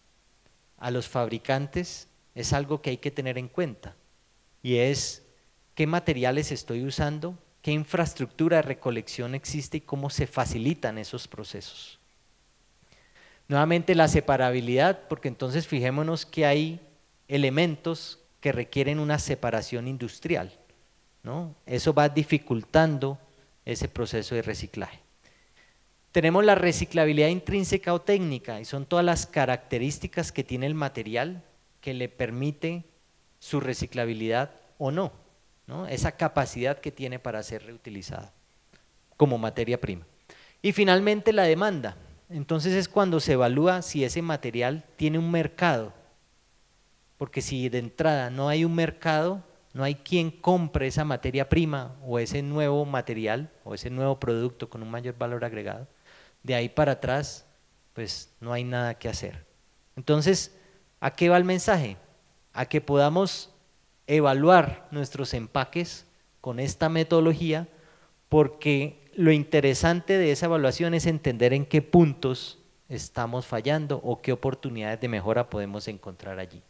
a los fabricantes, es algo que hay que tener en cuenta, y es qué materiales estoy usando, qué infraestructura de recolección existe y cómo se facilitan esos procesos. Nuevamente la separabilidad, porque entonces fijémonos que hay elementos que requieren una separación industrial, ¿no? Eso va dificultando ese proceso de reciclaje. Tenemos la reciclabilidad intrínseca o técnica, y son todas las características que tiene el material que le permite su reciclabilidad o no, ¿no? Esa capacidad que tiene para ser reutilizada como materia prima. Y finalmente la demanda. Entonces es cuando se evalúa si ese material tiene un mercado, porque si de entrada no hay un mercado, no hay quien compre esa materia prima o ese nuevo material o ese nuevo producto con un mayor valor agregado, de ahí para atrás pues no hay nada que hacer. Entonces, ¿a qué va el mensaje? A que podamos evaluar nuestros empaques con esta metodología, porque lo interesante de esa evaluación es entender en qué puntos estamos fallando o qué oportunidades de mejora podemos encontrar allí.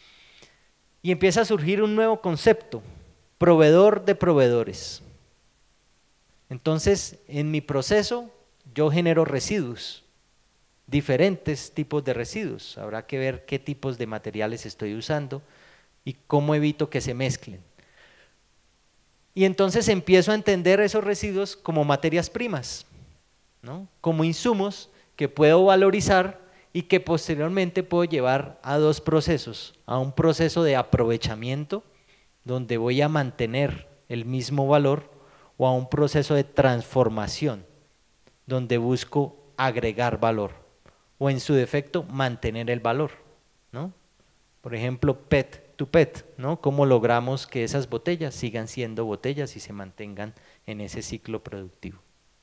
Y empieza a surgir un nuevo concepto, proveedor de proveedores. Entonces, en mi proceso yo genero residuos, diferentes tipos de residuos. Habrá que ver qué tipos de materiales estoy usando y cómo evito que se mezclen. Y entonces empiezo a entender esos residuos como materias primas, ¿no? Como insumos que puedo valorizar y que posteriormente puedo llevar a dos procesos, a un proceso de aprovechamiento, donde voy a mantener el mismo valor, o a un proceso de transformación, donde busco agregar valor, o en su defecto mantener el valor, ¿no? Por ejemplo, P E T to P E T, ¿no? ¿Cómo logramos que esas botellas sigan siendo botellas y se mantengan en ese ciclo productivo?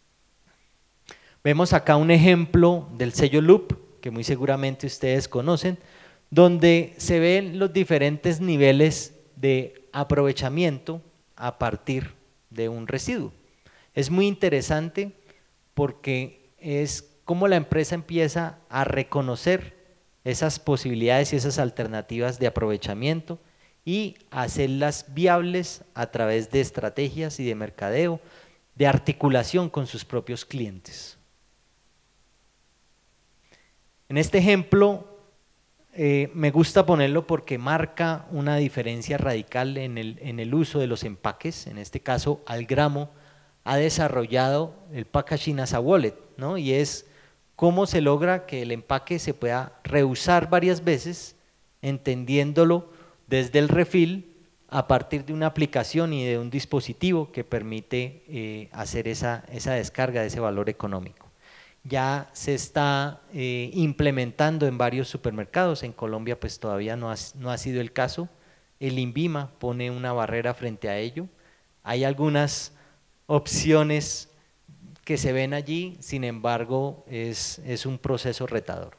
Vemos acá un ejemplo del sello Loop, que muy seguramente ustedes conocen, donde se ven los diferentes niveles de aprovechamiento a partir de un residuo. Es muy interesante porque es cómo la empresa empieza a reconocer esas posibilidades y esas alternativas de aprovechamiento y hacerlas viables a través de estrategias y de mercadeo, de articulación con sus propios clientes. En este ejemplo eh, me gusta ponerlo porque marca una diferencia radical en el, en el uso de los empaques. En este caso, Algramo ha desarrollado el Packaging as a Wallet, ¿no? Y es cómo se logra que el empaque se pueda reusar varias veces, entendiéndolo desde el refill a partir de una aplicación y de un dispositivo que permite eh, hacer esa, esa descarga de ese valor económico. Ya se está eh, implementando en varios supermercados. En Colombia pues todavía no ha, no ha sido el caso. El INVIMA pone una barrera frente a ello. Hay algunas opciones que se ven allí, sin embargo es, es un proceso retador.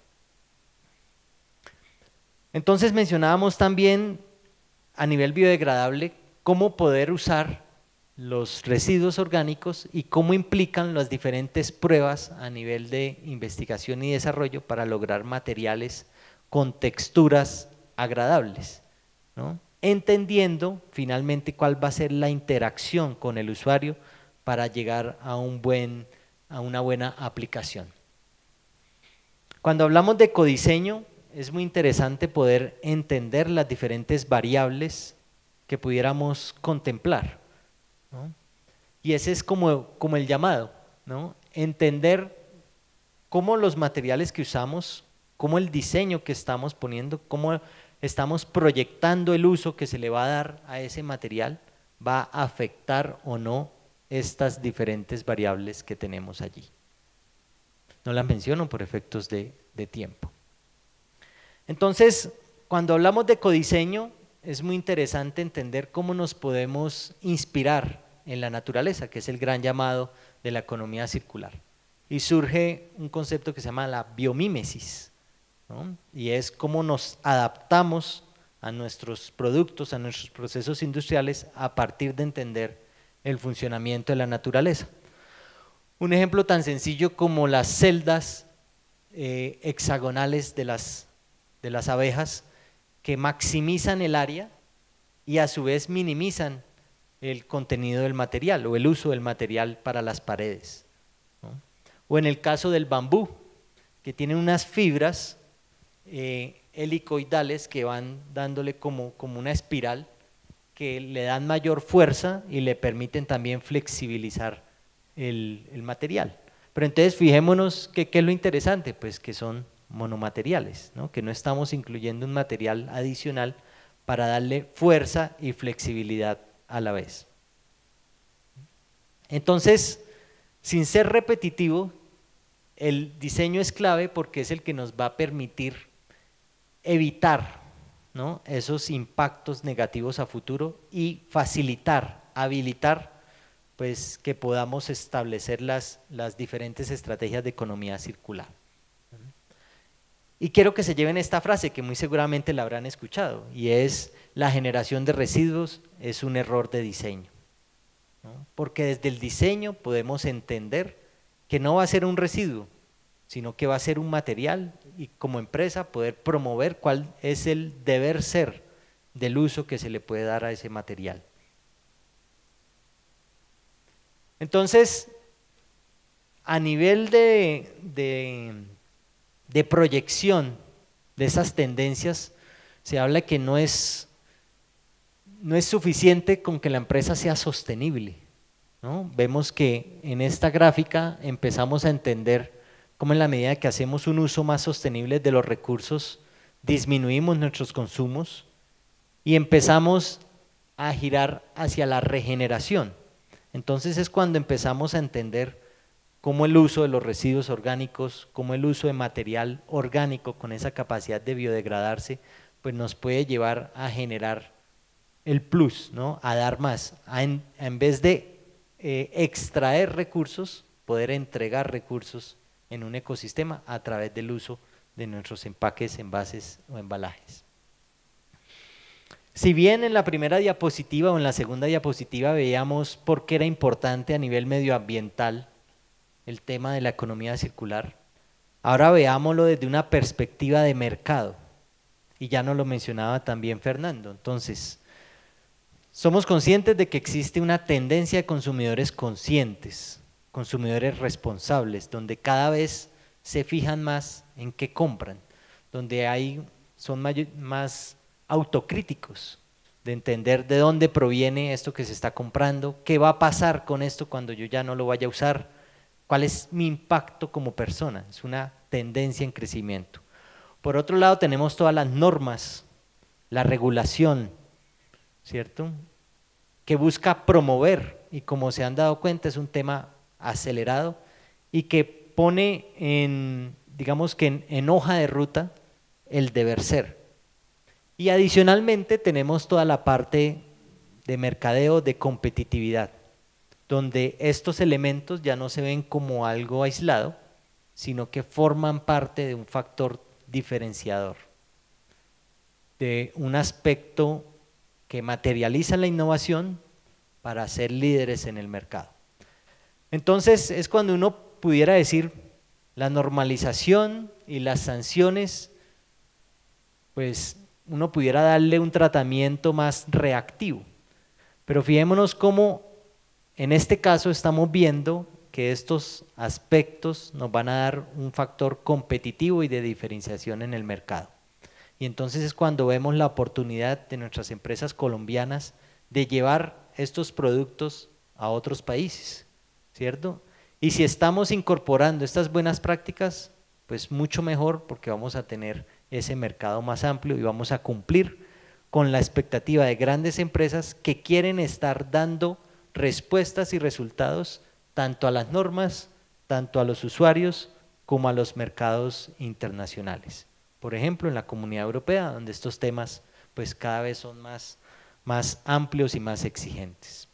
Entonces mencionábamos también a nivel biodegradable cómo poder usar los residuos orgánicos y cómo implican las diferentes pruebas a nivel de investigación y desarrollo para lograr materiales con texturas agradables, ¿no? Entendiendo finalmente cuál va a ser la interacción con el usuario para llegar a, un buen, a una buena aplicación. Cuando hablamos de ecodiseño, es muy interesante poder entender las diferentes variables que pudiéramos contemplar, ¿no? Y ese es como, como el llamado, ¿no? Entender cómo los materiales que usamos, cómo el diseño que estamos poniendo, cómo estamos proyectando el uso que se le va a dar a ese material, va a afectar o no estas diferentes variables que tenemos allí. No las menciono por efectos de, de tiempo. Entonces, cuando hablamos de ecodiseño, es muy interesante entender cómo nos podemos inspirar en la naturaleza, que es el gran llamado de la economía circular. Y surge un concepto que se llama la biomímesis, ¿no? Y es cómo nos adaptamos a nuestros productos, a nuestros procesos industriales a partir de entender el funcionamiento de la naturaleza. Un ejemplo tan sencillo como las celdas eh, hexagonales de las, de las abejas, que maximizan el área y a su vez minimizan el contenido del material o el uso del material para las paredes, ¿no? O en el caso del bambú, que tiene unas fibras eh, helicoidales que van dándole como, como una espiral, que le dan mayor fuerza y le permiten también flexibilizar el, el material. Pero entonces fijémonos que qué es lo interesante, pues que son monomateriales, ¿no? Que no estamos incluyendo un material adicional para darle fuerza y flexibilidad a la vez. Entonces, sin ser repetitivo, el diseño es clave porque es el que nos va a permitir evitar, ¿no?, esos impactos negativos a futuro y facilitar, habilitar, pues que podamos establecer las, las diferentes estrategias de economía circular. Y quiero que se lleven esta frase que muy seguramente la habrán escuchado, y es: la generación de residuos es un error de diseño, ¿no? Porque desde el diseño podemos entender que no va a ser un residuo, sino que va a ser un material, y como empresa poder promover cuál es el deber ser del uso que se le puede dar a ese material. Entonces, a nivel de, de, de proyección de esas tendencias, se habla que no es, no es suficiente con que la empresa sea sostenible, ¿no? Vemos que en esta gráfica empezamos a entender cómo en la medida que hacemos un uso más sostenible de los recursos, disminuimos nuestros consumos y empezamos a girar hacia la regeneración. Entonces es cuando empezamos a entender cómo el uso de los residuos orgánicos, cómo el uso de material orgánico con esa capacidad de biodegradarse, pues nos puede llevar a generar el plus, ¿no? A dar más, a en, a en vez de eh, extraer recursos, poder entregar recursos en un ecosistema a través del uso de nuestros empaques, envases o embalajes. Si bien en la primera diapositiva o en la segunda diapositiva veíamos por qué era importante a nivel medioambiental el tema de la economía circular, ahora veámoslo desde una perspectiva de mercado, y ya nos lo mencionaba también Fernando. Entonces, somos conscientes de que existe una tendencia de consumidores conscientes, consumidores responsables, donde cada vez se fijan más en qué compran, donde hay, son mayor, más autocríticos de entender de dónde proviene esto que se está comprando, qué va a pasar con esto cuando yo ya no lo vaya a usar, cuál es mi impacto como persona. Es una tendencia en crecimiento. Por otro lado tenemos todas las normas, la regulación, ¿cierto?, que busca promover, y como se han dado cuenta es un tema acelerado y que pone en, digamos que en, en hoja de ruta el deber ser. Y adicionalmente tenemos toda la parte de mercadeo, de competitividad, donde estos elementos ya no se ven como algo aislado, sino que forman parte de un factor diferenciador, de un aspecto que materializa la innovación para ser líderes en el mercado. Entonces es cuando uno pudiera decir la normalización y las sanciones, pues uno pudiera darle un tratamiento más reactivo, pero fijémonos cómo en este caso estamos viendo que estos aspectos nos van a dar un factor competitivo y de diferenciación en el mercado. Y entonces es cuando vemos la oportunidad de nuestras empresas colombianas de llevar estos productos a otros países, ¿cierto? Y si estamos incorporando estas buenas prácticas, pues mucho mejor, porque vamos a tener ese mercado más amplio y vamos a cumplir con la expectativa de grandes empresas que quieren estar dando respuestas y resultados tanto a las normas, tanto a los usuarios como a los mercados internacionales. Por ejemplo, en la Comunidad Europea, donde estos temas pues cada vez son más, más amplios y más exigentes.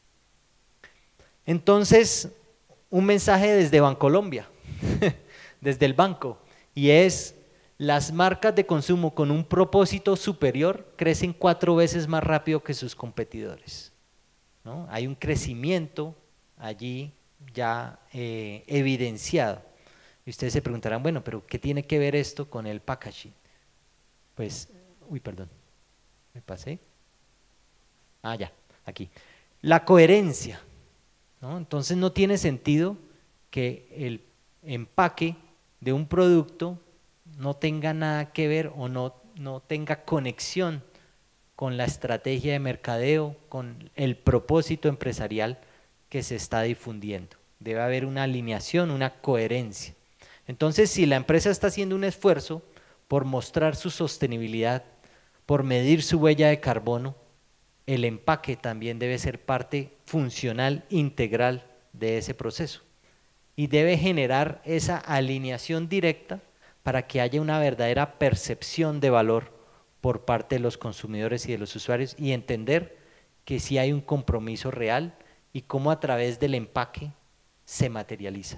Entonces, un mensaje desde Bancolombia, desde el banco, y es: las marcas de consumo con un propósito superior crecen cuatro veces más rápido que sus competidores, ¿no? Hay un crecimiento allí ya eh, evidenciado. Y ustedes se preguntarán, bueno, pero ¿qué tiene que ver esto con el packaging? Pues, uy, perdón, me pasé. Ah, ya, aquí. La coherencia, ¿no? Entonces no tiene sentido que el empaque de un producto no tenga nada que ver o no, no tenga conexión con la estrategia de mercadeo, con el propósito empresarial que se está difundiendo. Debe haber una alineación, una coherencia. Entonces, si la empresa está haciendo un esfuerzo por mostrar su sostenibilidad, por medir su huella de carbono, el empaque también debe ser parte funcional, integral de ese proceso. Y debe generar esa alineación directa para que haya una verdadera percepción de valor por parte de los consumidores y de los usuarios, y entender que sí hay un compromiso real y cómo a través del empaque se materializa.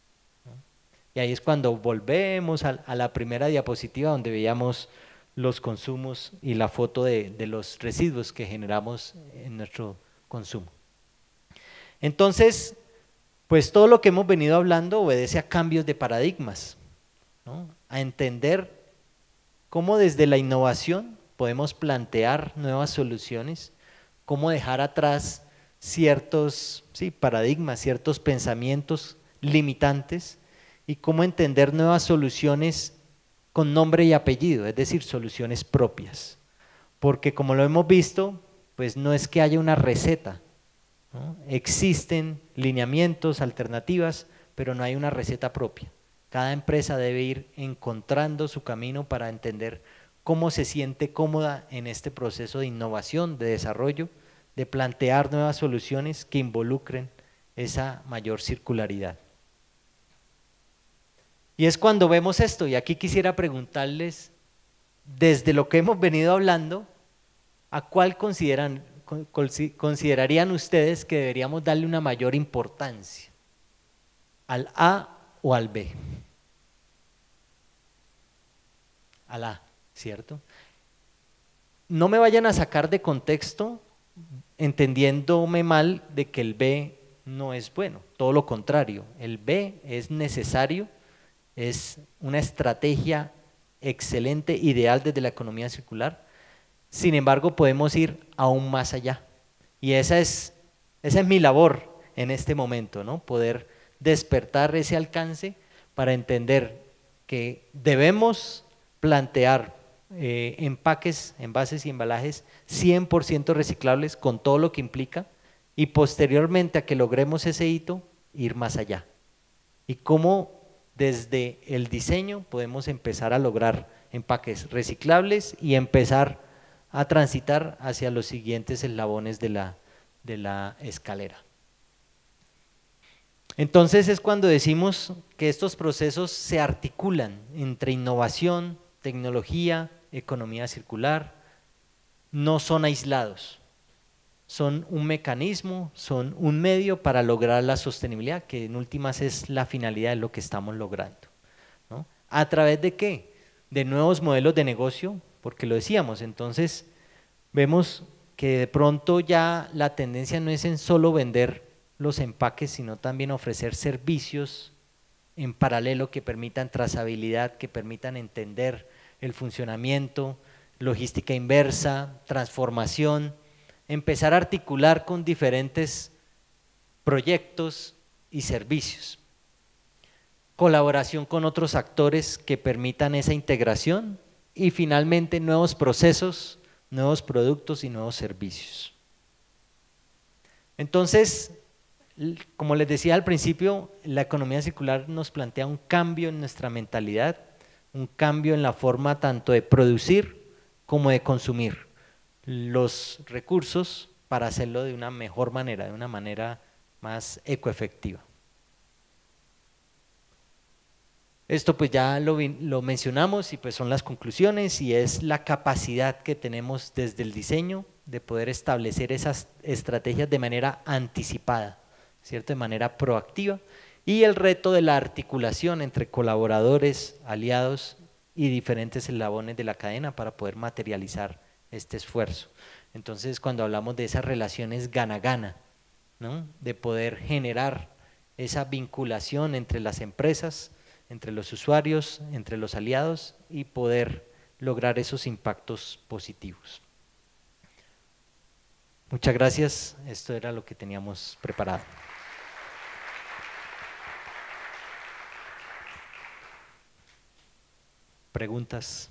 Y ahí es cuando volvemos a, a la primera diapositiva donde veíamos los consumos y la foto de, de los residuos que generamos en nuestro consumo. Entonces, pues todo lo que hemos venido hablando obedece a cambios de paradigmas, ¿no? A entender cómo desde la innovación podemos plantear nuevas soluciones, cómo dejar atrás ciertos sí, paradigmas, ciertos pensamientos limitantes, y cómo entender nuevas soluciones con nombre y apellido, es decir, soluciones propias. Porque como lo hemos visto, pues no es que haya una receta, ¿no? Existen lineamientos, alternativas, pero no hay una receta propia. Cada empresa debe ir encontrando su camino para entender cómo se siente cómoda en este proceso de innovación, de desarrollo, de plantear nuevas soluciones que involucren esa mayor circularidad. Y es cuando vemos esto, y aquí quisiera preguntarles, desde lo que hemos venido hablando, ¿a cuál consideran, considerarían ustedes que deberíamos darle una mayor importancia? ¿Al A o al B? Al A, ¿cierto? No me vayan a sacar de contexto entendiéndome mal de que el B no es bueno, todo lo contrario, el B es necesario, es una estrategia excelente, ideal desde la economía circular. Sin embargo, podemos ir aún más allá y esa es, esa es mi labor en este momento, ¿no? Poder despertar ese alcance para entender que debemos plantear eh, empaques, envases y embalajes cien por ciento reciclables con todo lo que implica y posteriormente a que logremos ese hito, ir más allá. Y cómo desde el diseño podemos empezar a lograr empaques reciclables y empezar a transitar hacia los siguientes eslabones de la, de la escalera. Entonces es cuando decimos que estos procesos se articulan entre innovación, tecnología, economía circular, no son aislados, son un mecanismo, son un medio para lograr la sostenibilidad, que en últimas es la finalidad de lo que estamos logrando, ¿no? ¿A través de qué? De nuevos modelos de negocio, porque lo decíamos, entonces vemos que de pronto ya la tendencia no es en solo vender los empaques, sino también ofrecer servicios en paralelo que permitan trazabilidad, que permitan entender el funcionamiento, logística inversa, transformación, empezar a articular con diferentes proyectos y servicios, colaboración con otros actores que permitan esa integración y finalmente nuevos procesos, nuevos productos y nuevos servicios. Entonces, como les decía al principio, la economía circular nos plantea un cambio en nuestra mentalidad, un cambio en la forma tanto de producir como de consumir los recursos para hacerlo de una mejor manera, de una manera más ecoefectiva. Esto pues ya lo, lo mencionamos y pues son las conclusiones y es la capacidad que tenemos desde el diseño de poder establecer esas estrategias de manera anticipada, ¿cierto? De manera proactiva y el reto de la articulación entre colaboradores, aliados y diferentes eslabones de la cadena para poder materializar este esfuerzo. Entonces cuando hablamos de esas relaciones gana-gana, ¿no? De poder generar esa vinculación entre las empresas, entre los usuarios, entre los aliados y poder lograr esos impactos positivos. Muchas gracias, esto era lo que teníamos preparado. ¿Preguntas?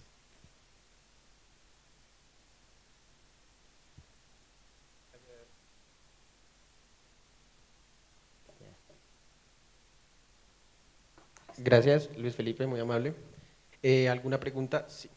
Gracias, Luis Felipe, muy amable. Eh, ¿Alguna pregunta? Sí.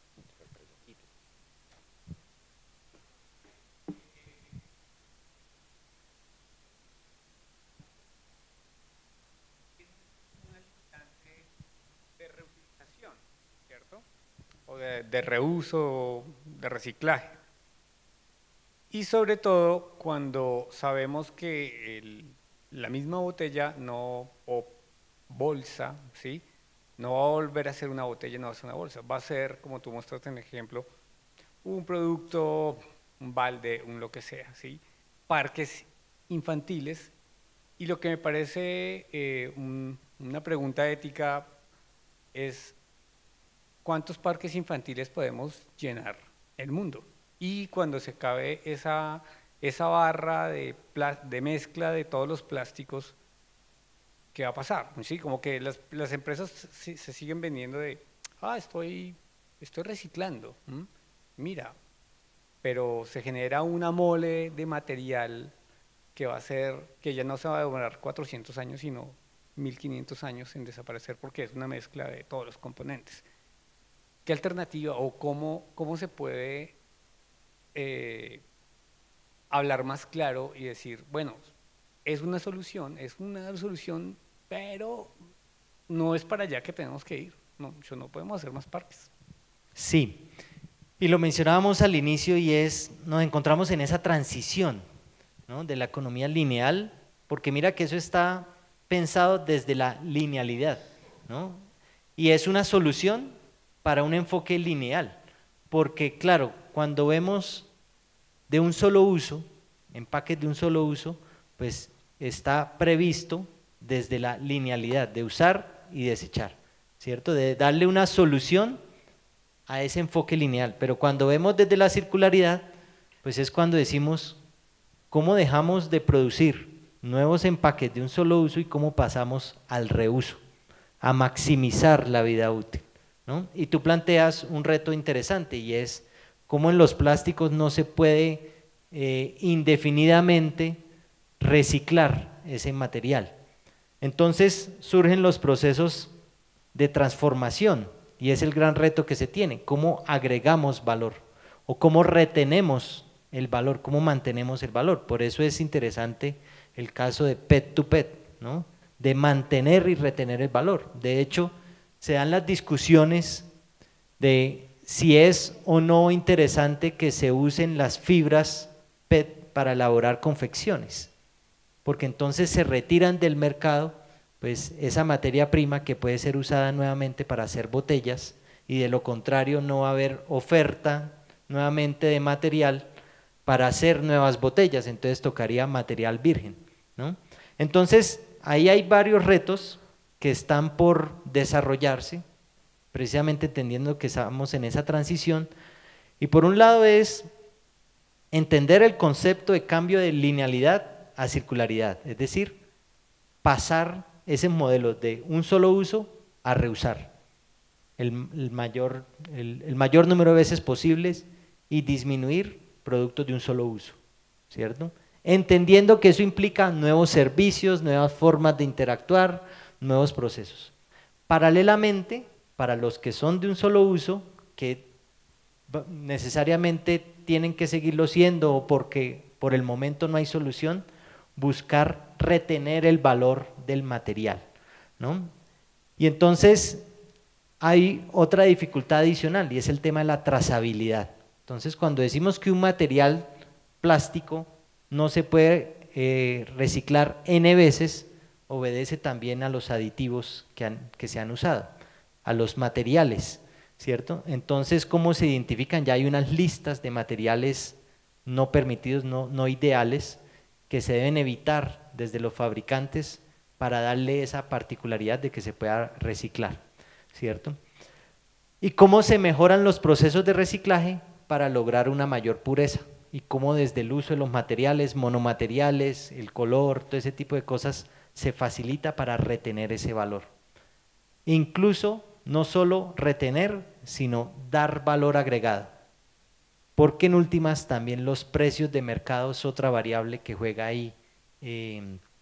De reutilización, ¿cierto? O de, de reuso, de reciclaje. Y sobre todo cuando sabemos que el, la misma botella no, o bolsa, ¿sí? No va a volver a ser una botella, no va a ser una bolsa, va a ser, como tú mostraste en el ejemplo, un producto, un balde, un lo que sea, ¿sí? Parques infantiles. Y lo que me parece eh, un, una pregunta ética es ¿cuántos parques infantiles podemos llenar el mundo? Y cuando se acabe esa, esa barra de, de mezcla de todos los plásticos, ¿qué va a pasar? ¿Sí? Como que las, las empresas se, se siguen vendiendo de, ah, estoy, estoy reciclando, ¿m? Mira, pero se genera una mole de material que va a ser, que ya no se va a demorar cuatrocientos años, sino mil quinientos años en desaparecer porque es una mezcla de todos los componentes. ¿Qué alternativa o cómo, cómo se puede eh, hablar más claro y decir, bueno, es una solución, es una solución, pero no es para allá que tenemos que ir, no, yo no podemos hacer más parques? Sí, y lo mencionábamos al inicio y es, nos encontramos en esa transición, ¿no?, de la economía lineal, porque mira que eso está pensado desde la linealidad, ¿no? Y es una solución para un enfoque lineal, porque claro, cuando vemos de un solo uso, empaques de un solo uso, pues está previsto desde la linealidad de usar y desechar, ¿cierto? De darle una solución a ese enfoque lineal, pero cuando vemos desde la circularidad, pues es cuando decimos cómo dejamos de producir nuevos empaques de un solo uso y cómo pasamos al reuso, a maximizar la vida útil, ¿no? Y tú planteas un reto interesante y es cómo en los plásticos no se puede eh, indefinidamente reciclar ese material. Entonces surgen los procesos de transformación y es el gran reto que se tiene, cómo agregamos valor o cómo retenemos el valor, cómo mantenemos el valor. Por eso es interesante el caso de P E T to P E T, ¿no?, de mantener y retener el valor. De hecho, se dan las discusiones de si es o no interesante que se usen las fibras P E T para elaborar confecciones, porque entonces se retiran del mercado pues esa materia prima que puede ser usada nuevamente para hacer botellas, y de lo contrario no va a haber oferta nuevamente de material para hacer nuevas botellas, entonces tocaría material virgen, ¿no? Entonces ahí hay varios retos que están por desarrollarse, precisamente entendiendo que estamos en esa transición, y por un lado es entender el concepto de cambio de linealidad a circularidad, es decir, pasar ese modelo de un solo uso a reusar el, el, mayor, el, el mayor número de veces posibles y disminuir productos de un solo uso, ¿cierto? Entendiendo que eso implica nuevos servicios, nuevas formas de interactuar, nuevos procesos. Paralelamente, para los que son de un solo uso, que necesariamente tienen que seguirlo siendo o porque por el momento no hay solución, buscar retener el valor del material, ¿no? Y entonces hay otra dificultad adicional y es el tema de la trazabilidad. Entonces cuando decimos que un material plástico no se puede eh, reciclar N veces, obedece también a los aditivos que, han, que se han usado, a los materiales, ¿cierto? Entonces, ¿cómo se identifican? Ya hay unas listas de materiales no permitidos, no, no ideales, que se deben evitar desde los fabricantes para darle esa particularidad de que se pueda reciclar, ¿cierto? ¿Y cómo se mejoran los procesos de reciclaje para lograr una mayor pureza? Y cómo desde el uso de los materiales, monomateriales, el color, todo ese tipo de cosas se facilita para retener ese valor. Incluso no solo retener, sino dar valor agregado. Porque en últimas también los precios de mercado es otra variable que juega ahí eh,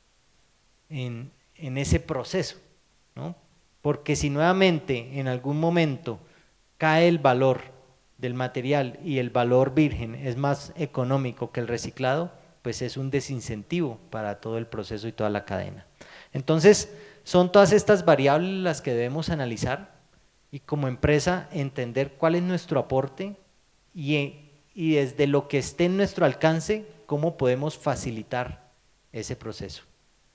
en, en ese proceso, ¿no? Porque si nuevamente en algún momento cae el valor del material y el valor virgen es más económico que el reciclado, pues es un desincentivo para todo el proceso y toda la cadena. Entonces son todas estas variables las que debemos analizar y como empresa entender cuál es nuestro aporte y y desde lo que esté en nuestro alcance, cómo podemos facilitar ese proceso.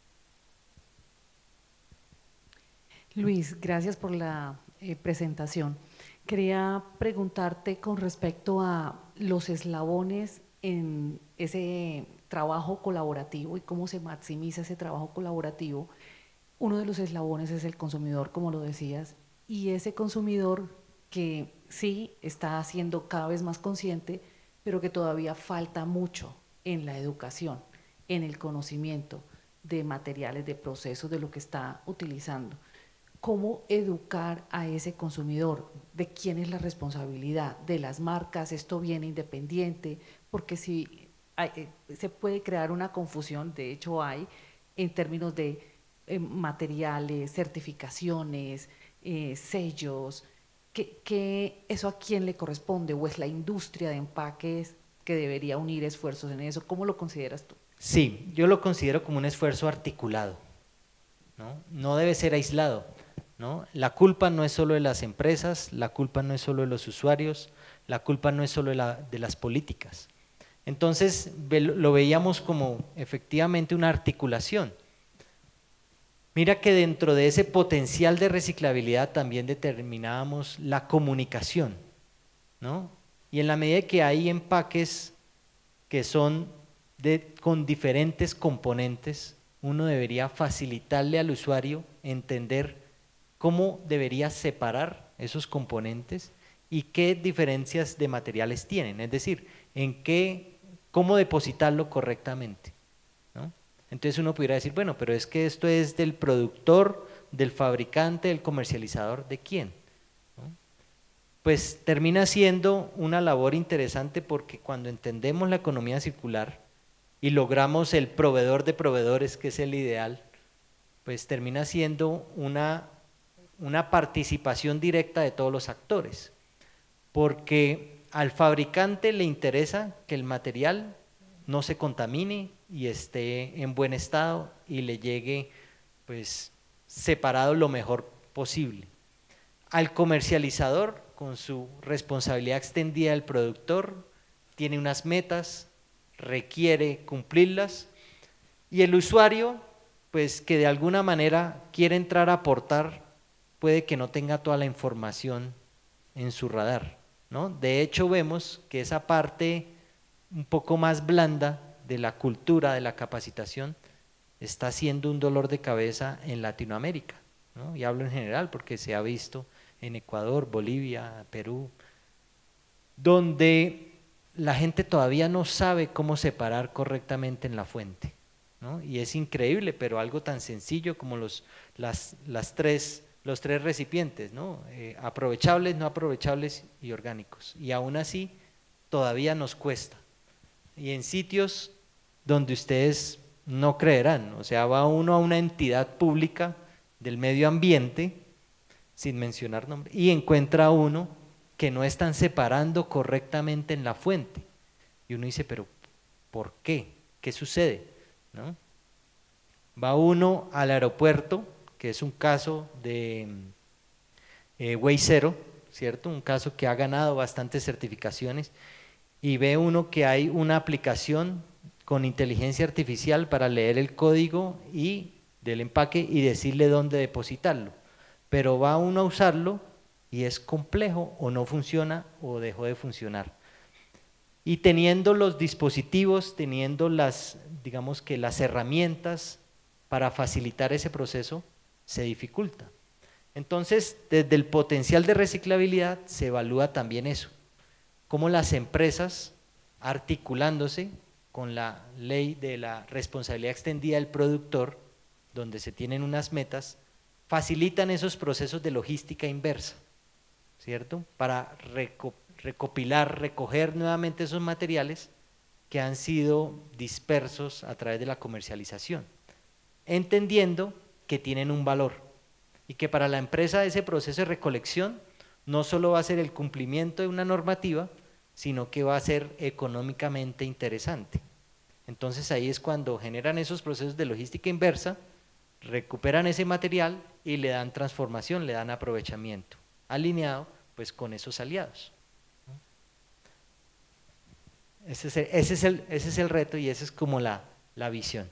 Luis, gracias por la eh, presentación. Quería preguntarte con respecto a los eslabones en ese trabajo colaborativo y cómo se maximiza ese trabajo colaborativo. Uno de los eslabones es el consumidor, como lo decías, y ese consumidor que sí está siendo cada vez más consciente, pero que todavía falta mucho en la educación, en el conocimiento de materiales, de procesos, de lo que está utilizando. ¿Cómo educar a ese consumidor? ¿De quién es la responsabilidad? ¿De las marcas? ¿Esto viene independiente? Porque si hay, eh, se puede crear una confusión, de hecho hay, en términos de eh, materiales, certificaciones, eh, sellos, que, que eso a quién le corresponde, o es la industria de empaques que debería unir esfuerzos en eso. ¿Cómo lo consideras tú? Sí, yo lo considero como un esfuerzo articulado, ¿no? No debe ser aislado, ¿no? La culpa no es solo de las empresas, la culpa no es solo de los usuarios, la culpa no es solo de, la, de las políticas. Entonces lo veíamos como efectivamente una articulación. Mira que dentro de ese potencial de reciclabilidad también determinábamos la comunicación, ¿no? Y en la medida que hay empaques que son de, con diferentes componentes, uno debería facilitarle al usuario entender cómo debería separar esos componentes y qué diferencias de materiales tienen, es decir, en qué, cómo depositarlo correctamente, ¿no? Entonces uno pudiera decir, bueno, pero es que esto es del productor, del fabricante, del comercializador, ¿de quién? ¿No? Pues termina siendo una labor interesante porque cuando entendemos la economía circular y logramos el proveedor de proveedores, que es el ideal, pues termina siendo una, una participación directa de todos los actores, porque al fabricante le interesa que el material no se contamine y esté en buen estado y le llegue pues separado lo mejor posible. Al comercializador, con su responsabilidad extendida del productor, tiene unas metas, requiere cumplirlas, y el usuario pues que de alguna manera quiere entrar a aportar, puede que no tenga toda la información en su radar, ¿no? De hecho vemos que esa parte un poco más blanda de la cultura, de la capacitación, está siendo un dolor de cabeza en Latinoamérica, ¿no? Y hablo en general porque se ha visto en Ecuador, Bolivia, Perú, donde la gente todavía no sabe cómo separar correctamente en la fuente, ¿no? Y es increíble, pero algo tan sencillo como los, las, las tres, los tres recipientes, ¿no? Eh, aprovechables, no aprovechables y orgánicos, y aún así todavía nos cuesta. Y en sitios donde ustedes no creerán, o sea, va uno a una entidad pública del medio ambiente, sin mencionar nombre, y encuentra uno que no están separando correctamente en la fuente. Y uno dice, pero ¿por qué? ¿Qué sucede? ¿No? Va uno al aeropuerto, que es un caso de eh, Wayzero, ¿cierto? Un caso que ha ganado bastantes certificaciones, y ve uno que hay una aplicación con inteligencia artificial para leer el código y del empaque y decirle dónde depositarlo, pero va uno a usarlo y es complejo o no funciona o dejó de funcionar. Y teniendo los dispositivos, teniendo las, digamos que las herramientas para facilitar ese proceso, se dificulta. Entonces, desde el potencial de reciclabilidad se evalúa también eso, cómo las empresas, articulándose con la ley de la responsabilidad extendida del productor, donde se tienen unas metas, facilitan esos procesos de logística inversa, ¿cierto? Para recopilar, recoger nuevamente esos materiales que han sido dispersos a través de la comercialización, entendiendo que tienen un valor y que para la empresa ese proceso de recolección no solo va a ser el cumplimiento de una normativa, sino que va a ser económicamente interesante. Entonces ahí es cuando generan esos procesos de logística inversa, recuperan ese material y le dan transformación, le dan aprovechamiento, alineado pues con esos aliados. Ese es el, ese es el, ese es el reto y esa es como la, la visión.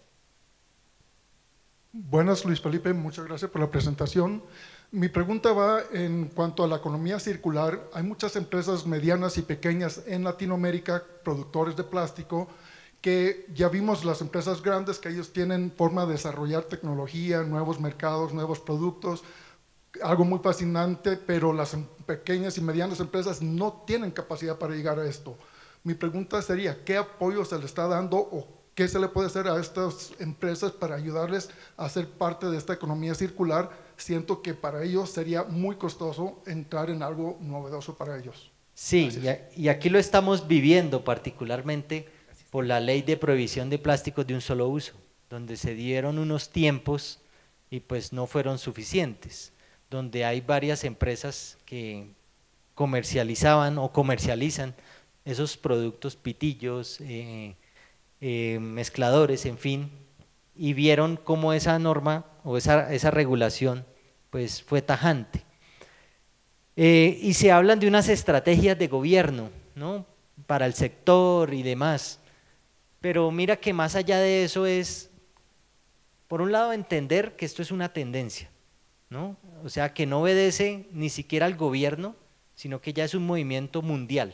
Buenas, Luis Felipe, muchas gracias por la presentación. Mi pregunta va en cuanto a la economía circular. Hay muchas empresas medianas y pequeñas en Latinoamérica, productores de plástico, que ya vimos las empresas grandes que ellos tienen forma de desarrollar tecnología, nuevos mercados, nuevos productos, algo muy fascinante, pero las pequeñas y medianas empresas no tienen capacidad para llegar a esto. Mi pregunta sería, ¿qué apoyo se le está dando o qué se le puede hacer a estas empresas para ayudarles a ser parte de esta economía circular? Siento que para ellos sería muy costoso entrar en algo novedoso para ellos. Sí, y, y aquí lo estamos viviendo particularmente por la ley de prohibición de plásticos de un solo uso, donde se dieron unos tiempos y pues no fueron suficientes, donde hay varias empresas que comercializaban o comercializan esos productos, pitillos, eh, eh, mezcladores, en fin, y vieron cómo esa norma o esa, esa regulación pues fue tajante. Eh, y se hablan de unas estrategias de gobierno, ¿no?, para el sector y demás, pero mira que más allá de eso es, por un lado, entender que esto es una tendencia, ¿no? O sea, que no obedece ni siquiera al gobierno, sino que ya es un movimiento mundial.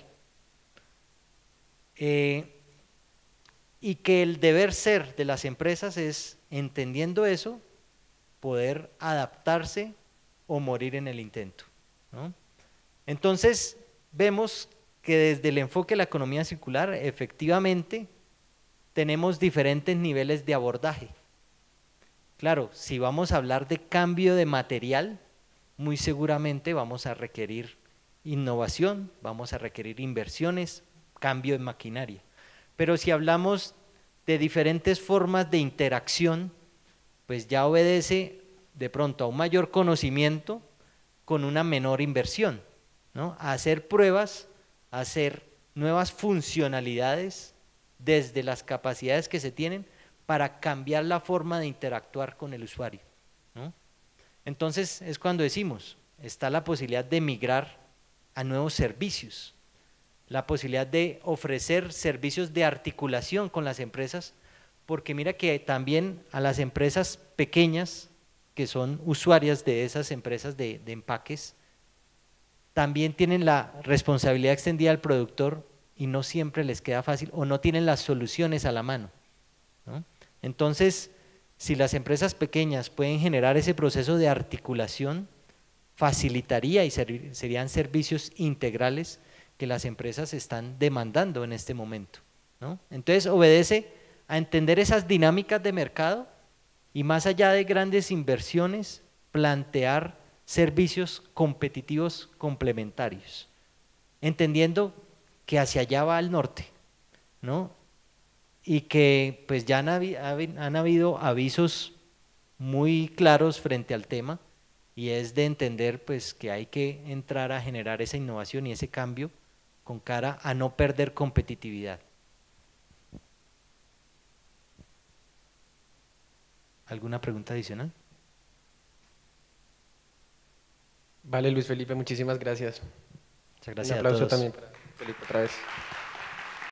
Eh, y que el deber ser de las empresas es, entendiendo eso, poder adaptarse o morir en el intento, ¿no? Entonces, vemos que desde el enfoque de la economía circular, efectivamente, tenemos diferentes niveles de abordaje. Claro, si vamos a hablar de cambio de material, muy seguramente vamos a requerir innovación, vamos a requerir inversiones, cambio en maquinaria. Pero si hablamos de diferentes formas de interacción, pues ya obedece de pronto a un mayor conocimiento con una menor inversión, ¿no? A hacer pruebas, a hacer nuevas funcionalidades desde las capacidades que se tienen para cambiar la forma de interactuar con el usuario, ¿no? Entonces es cuando decimos, está la posibilidad de migrar a nuevos servicios, la posibilidad de ofrecer servicios de articulación con las empresas, porque mira que también a las empresas pequeñas, que son usuarias de esas empresas de, de empaques, también tienen la responsabilidad extendida al productor y no siempre les queda fácil o no tienen las soluciones a la mano, ¿no? Entonces, si las empresas pequeñas pueden generar ese proceso de articulación, facilitaría y ser, serían servicios integrales que las empresas están demandando en este momento, ¿no? Entonces, obedece a entender esas dinámicas de mercado y más allá de grandes inversiones, plantear servicios competitivos complementarios, entendiendo que hacia allá va el norte, ¿no? Y que pues ya han, habi, han habido avisos muy claros frente al tema, y es de entender pues que hay que entrar a generar esa innovación y ese cambio con cara a no perder competitividad. ¿Alguna pregunta adicional? Vale, Luis Felipe, muchísimas gracias. Muchas gracias. Un aplauso a todos. también para Felipe otra vez.